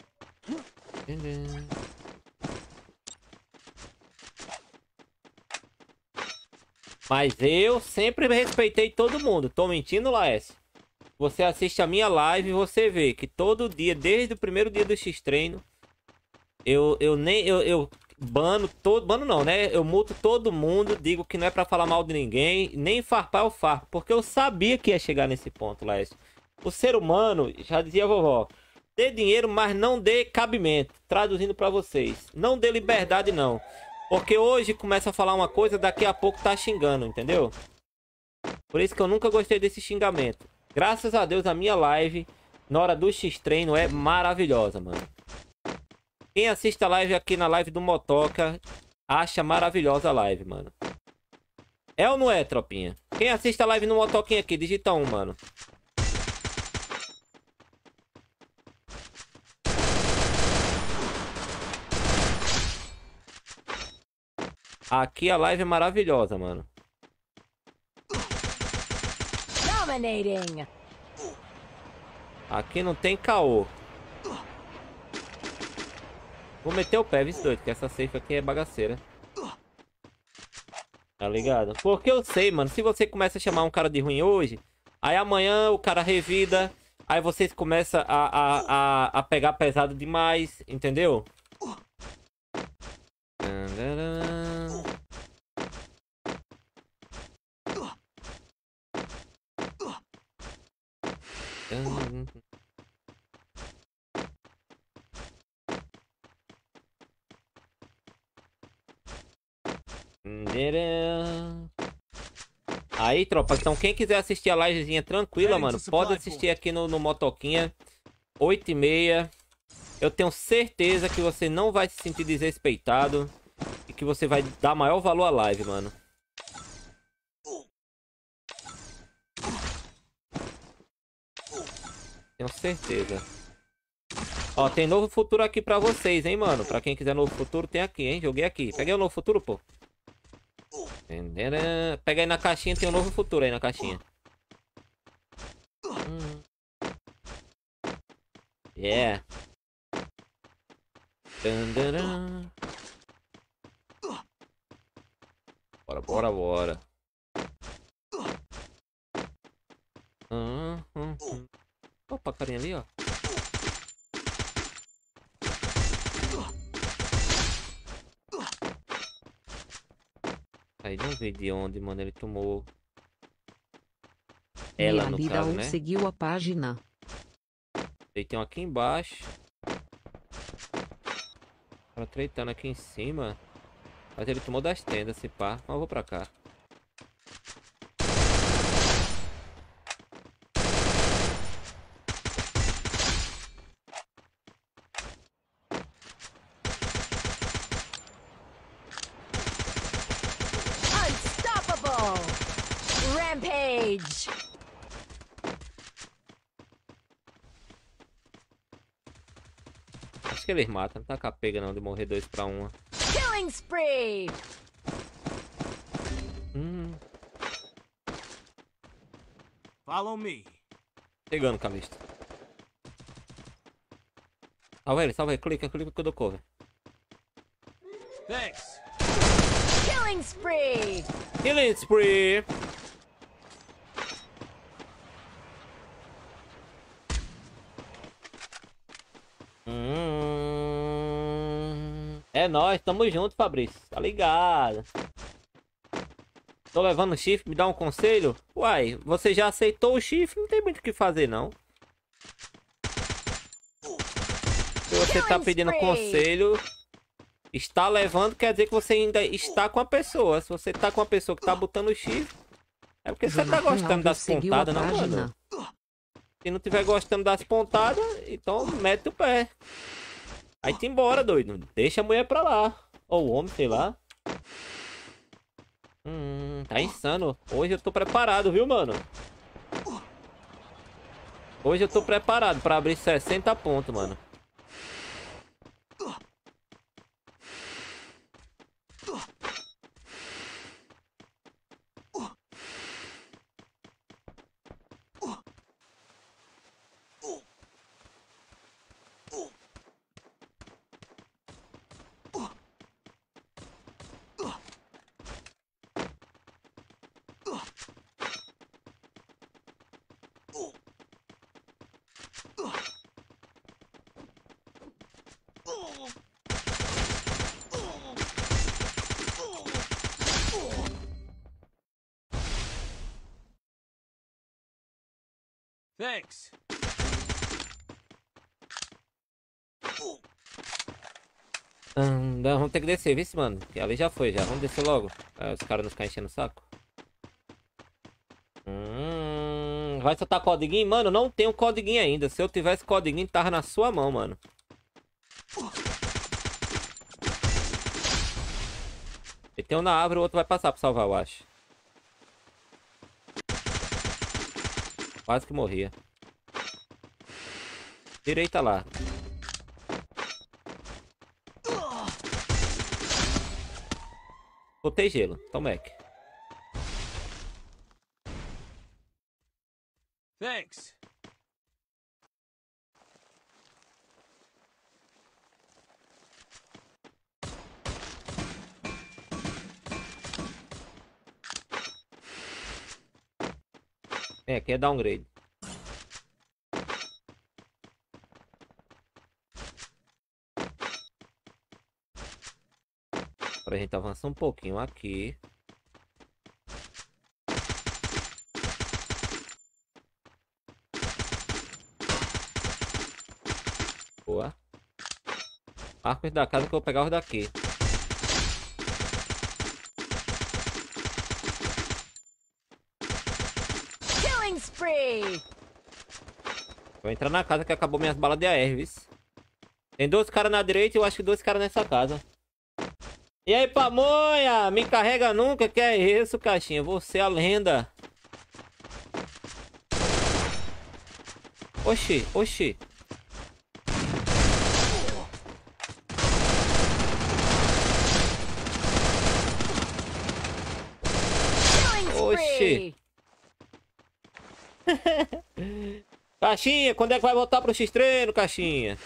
Mas eu sempre respeitei todo mundo. Tô mentindo, Laércio? Você assiste a minha live e você vê que todo dia, desde o primeiro dia do X-Treino, eu, eu nem... Eu, eu bano todo... Bano não, né? Eu multo todo mundo, digo que não é pra falar mal de ninguém, nem farpar eu farpo, porque eu sabia que ia chegar nesse ponto, Laércio. O ser humano, já dizia a vovó, dê dinheiro, mas não dê cabimento. Traduzindo pra vocês, não dê liberdade não. Porque hoje começa a falar uma coisa, daqui a pouco tá xingando, entendeu? Por isso que eu nunca gostei desse xingamento. Graças a Deus a minha live, na hora do X-Treino, é maravilhosa, mano. Quem assiste a live aqui na live do Motoca, acha maravilhosa a live, mano. É ou não é, tropinha? Quem assiste a live no Motoquinha aqui, digita um, mano. Aqui a live é maravilhosa, mano. Dominating. Aqui não tem caô. Vou meter o pé, vice doido, que essa safe aqui é bagaceira. Tá ligado? Porque eu sei, mano, se você começa a chamar um cara de ruim hoje, aí amanhã o cara revida, aí vocês começam a, a, a, a pegar pesado demais, entendeu? Aí, tropa, então quem quiser assistir a livezinha tranquila, mano, pode assistir aqui no, no Motoquinha, oito e meia. Eu tenho certeza que você não vai se sentir desrespeitado e que você vai dar maior valor à live, mano. Tenho certeza. Ó, tem novo futuro aqui pra vocês, hein, mano. Pra quem quiser novo futuro, tem aqui, hein. Joguei aqui. Peguei o novo futuro, pô. Pega aí na caixinha, tem um novo futuro aí na caixinha. Hum. Yeah. Dun, dun, dun. Bora, bora, bora. Hum, hum, hum. Opa, carinha ali, ó. Aí não vi de onde, mano, ele tomou. Ela, no caso, né? Seguiu a página. Ele tem um aqui embaixo. Tá tretando aqui em cima. Mas ele tomou das tendas, se pá. Mas eu vou pra cá. Unstoppable! Rampage! Acho que eles matam. Não tá com a pega não de morrer dois pra uma. Killing spree! Hum. Follow me. Chegando, Calista. Salva ele, salva ele. Clica, clica que eu dou cover. Thanks. Killing spree! Killing spree! Hum... É nóis, tamo junto, Fabrício. Tá ligado? Tô levando o chifre, me dá um conselho? Uai, você já aceitou o chifre, não tem muito o que fazer, não. Se você tá pedindo conselho, está levando, quer dizer que você ainda está com a pessoa. Se você tá com a pessoa que tá botando o chifre, é porque você tá gostando das pontadas, não, mano? Se não tiver gostando das pontadas, então mete o pé. Aí te embora, doido. Deixa a mulher pra lá. Ou o homem, sei lá. Hum, tá insano. Hoje eu tô preparado, viu, mano? Hoje eu tô preparado pra abrir sessenta pontos, mano. Thanks. Hum, não, vamos ter que descer, viu, mano? Que ali já foi, já. Vamos descer logo. Pra os caras não ficarem enchendo o saco. Hum, vai soltar codiguinho? Mano, não tenho codiguinho ainda. Se eu tivesse codiguinho, tava na sua mão, mano. E tem um na árvore, o outro vai passar pra salvar, eu acho. Quase que morria. Direita lá. Botei gelo. Toma, Mac. Thanks. É, aqui é downgrade. Agora a gente avança um pouquinho aqui. Boa. Arcos da casa que eu vou pegar os daqui. Killing spree! Vou entrar na casa que acabou minhas balas de A R, viu? Tem dois caras na direita e eu acho que dois caras nessa casa. E aí, pamonha? Me carrega nunca? Que é isso, caixinha? Você é a lenda. Oxi, oxi. Oxi. Caixinha, quando é que vai voltar pro X-Treino, Caixinha?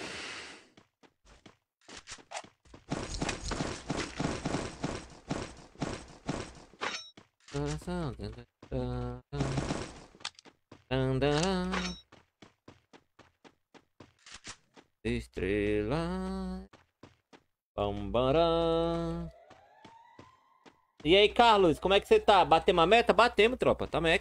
Estrela. Bambará. E aí, Carlos, como é que você tá? Batemos a meta? Batemos, tropa. Tá, Mac.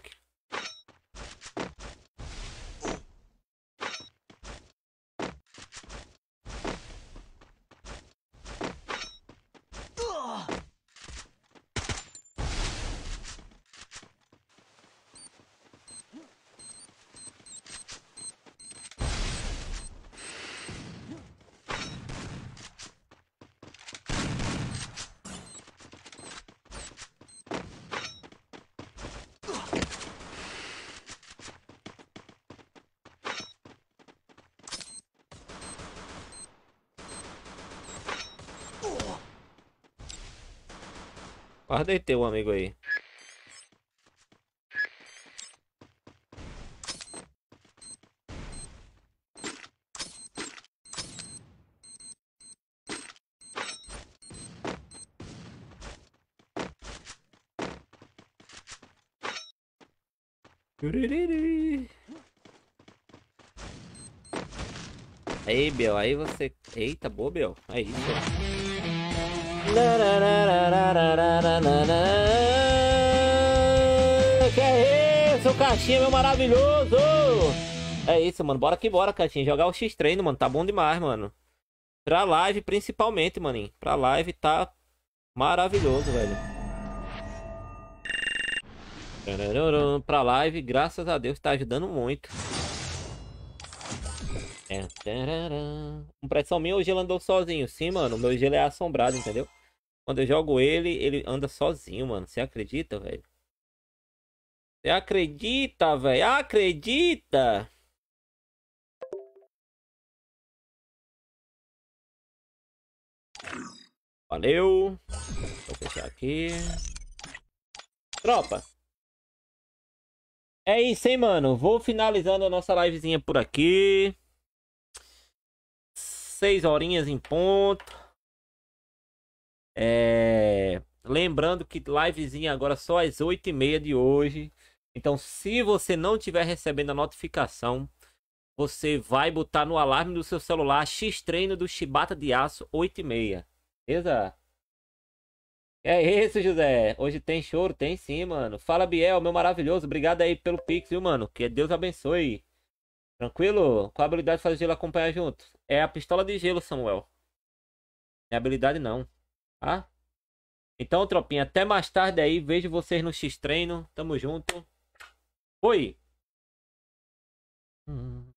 Quase deitei um amigo aí. Aí, Bel, aí você... Eita, boa, Bel. É isso. Que é isso, Caixinha, meu maravilhoso! É isso, mano. Bora que bora, Caixinha. Jogar o X-Treino, mano. Tá bom demais, mano. Pra live, principalmente, maninho. Pra live tá maravilhoso, velho. Pra live, graças a Deus, tá ajudando muito. Impressão minha, o gelo andou sozinho. Sim, mano. O meu gelo é assombrado, entendeu? Quando eu jogo ele, ele anda sozinho, mano. Você acredita, velho? Você acredita, velho? Acredita? Valeu. Vou fechar aqui. Tropa. É isso, hein, mano. Vou finalizando a nossa livezinha por aqui. Seis horinhas em ponto. É... Lembrando que livezinha agora só às oito e meia de hoje. Então, se você não estiver recebendo a notificação, você vai botar no alarme do seu celular X-Treino do Chibata de Aço oito e meia. Beleza? É isso, José. Hoje tem choro? Tem sim, mano. Fala, Biel, meu maravilhoso. Obrigado aí pelo Pix, viu, mano? Que Deus abençoe. Tranquilo? Qual a habilidade de fazer gelo acompanhar junto? É a pistola de gelo, Samuel. Não é habilidade, não. Tá? Então, tropinha, até mais tarde aí. Vejo vocês no X-Treino. Tamo junto. Oi. Hum.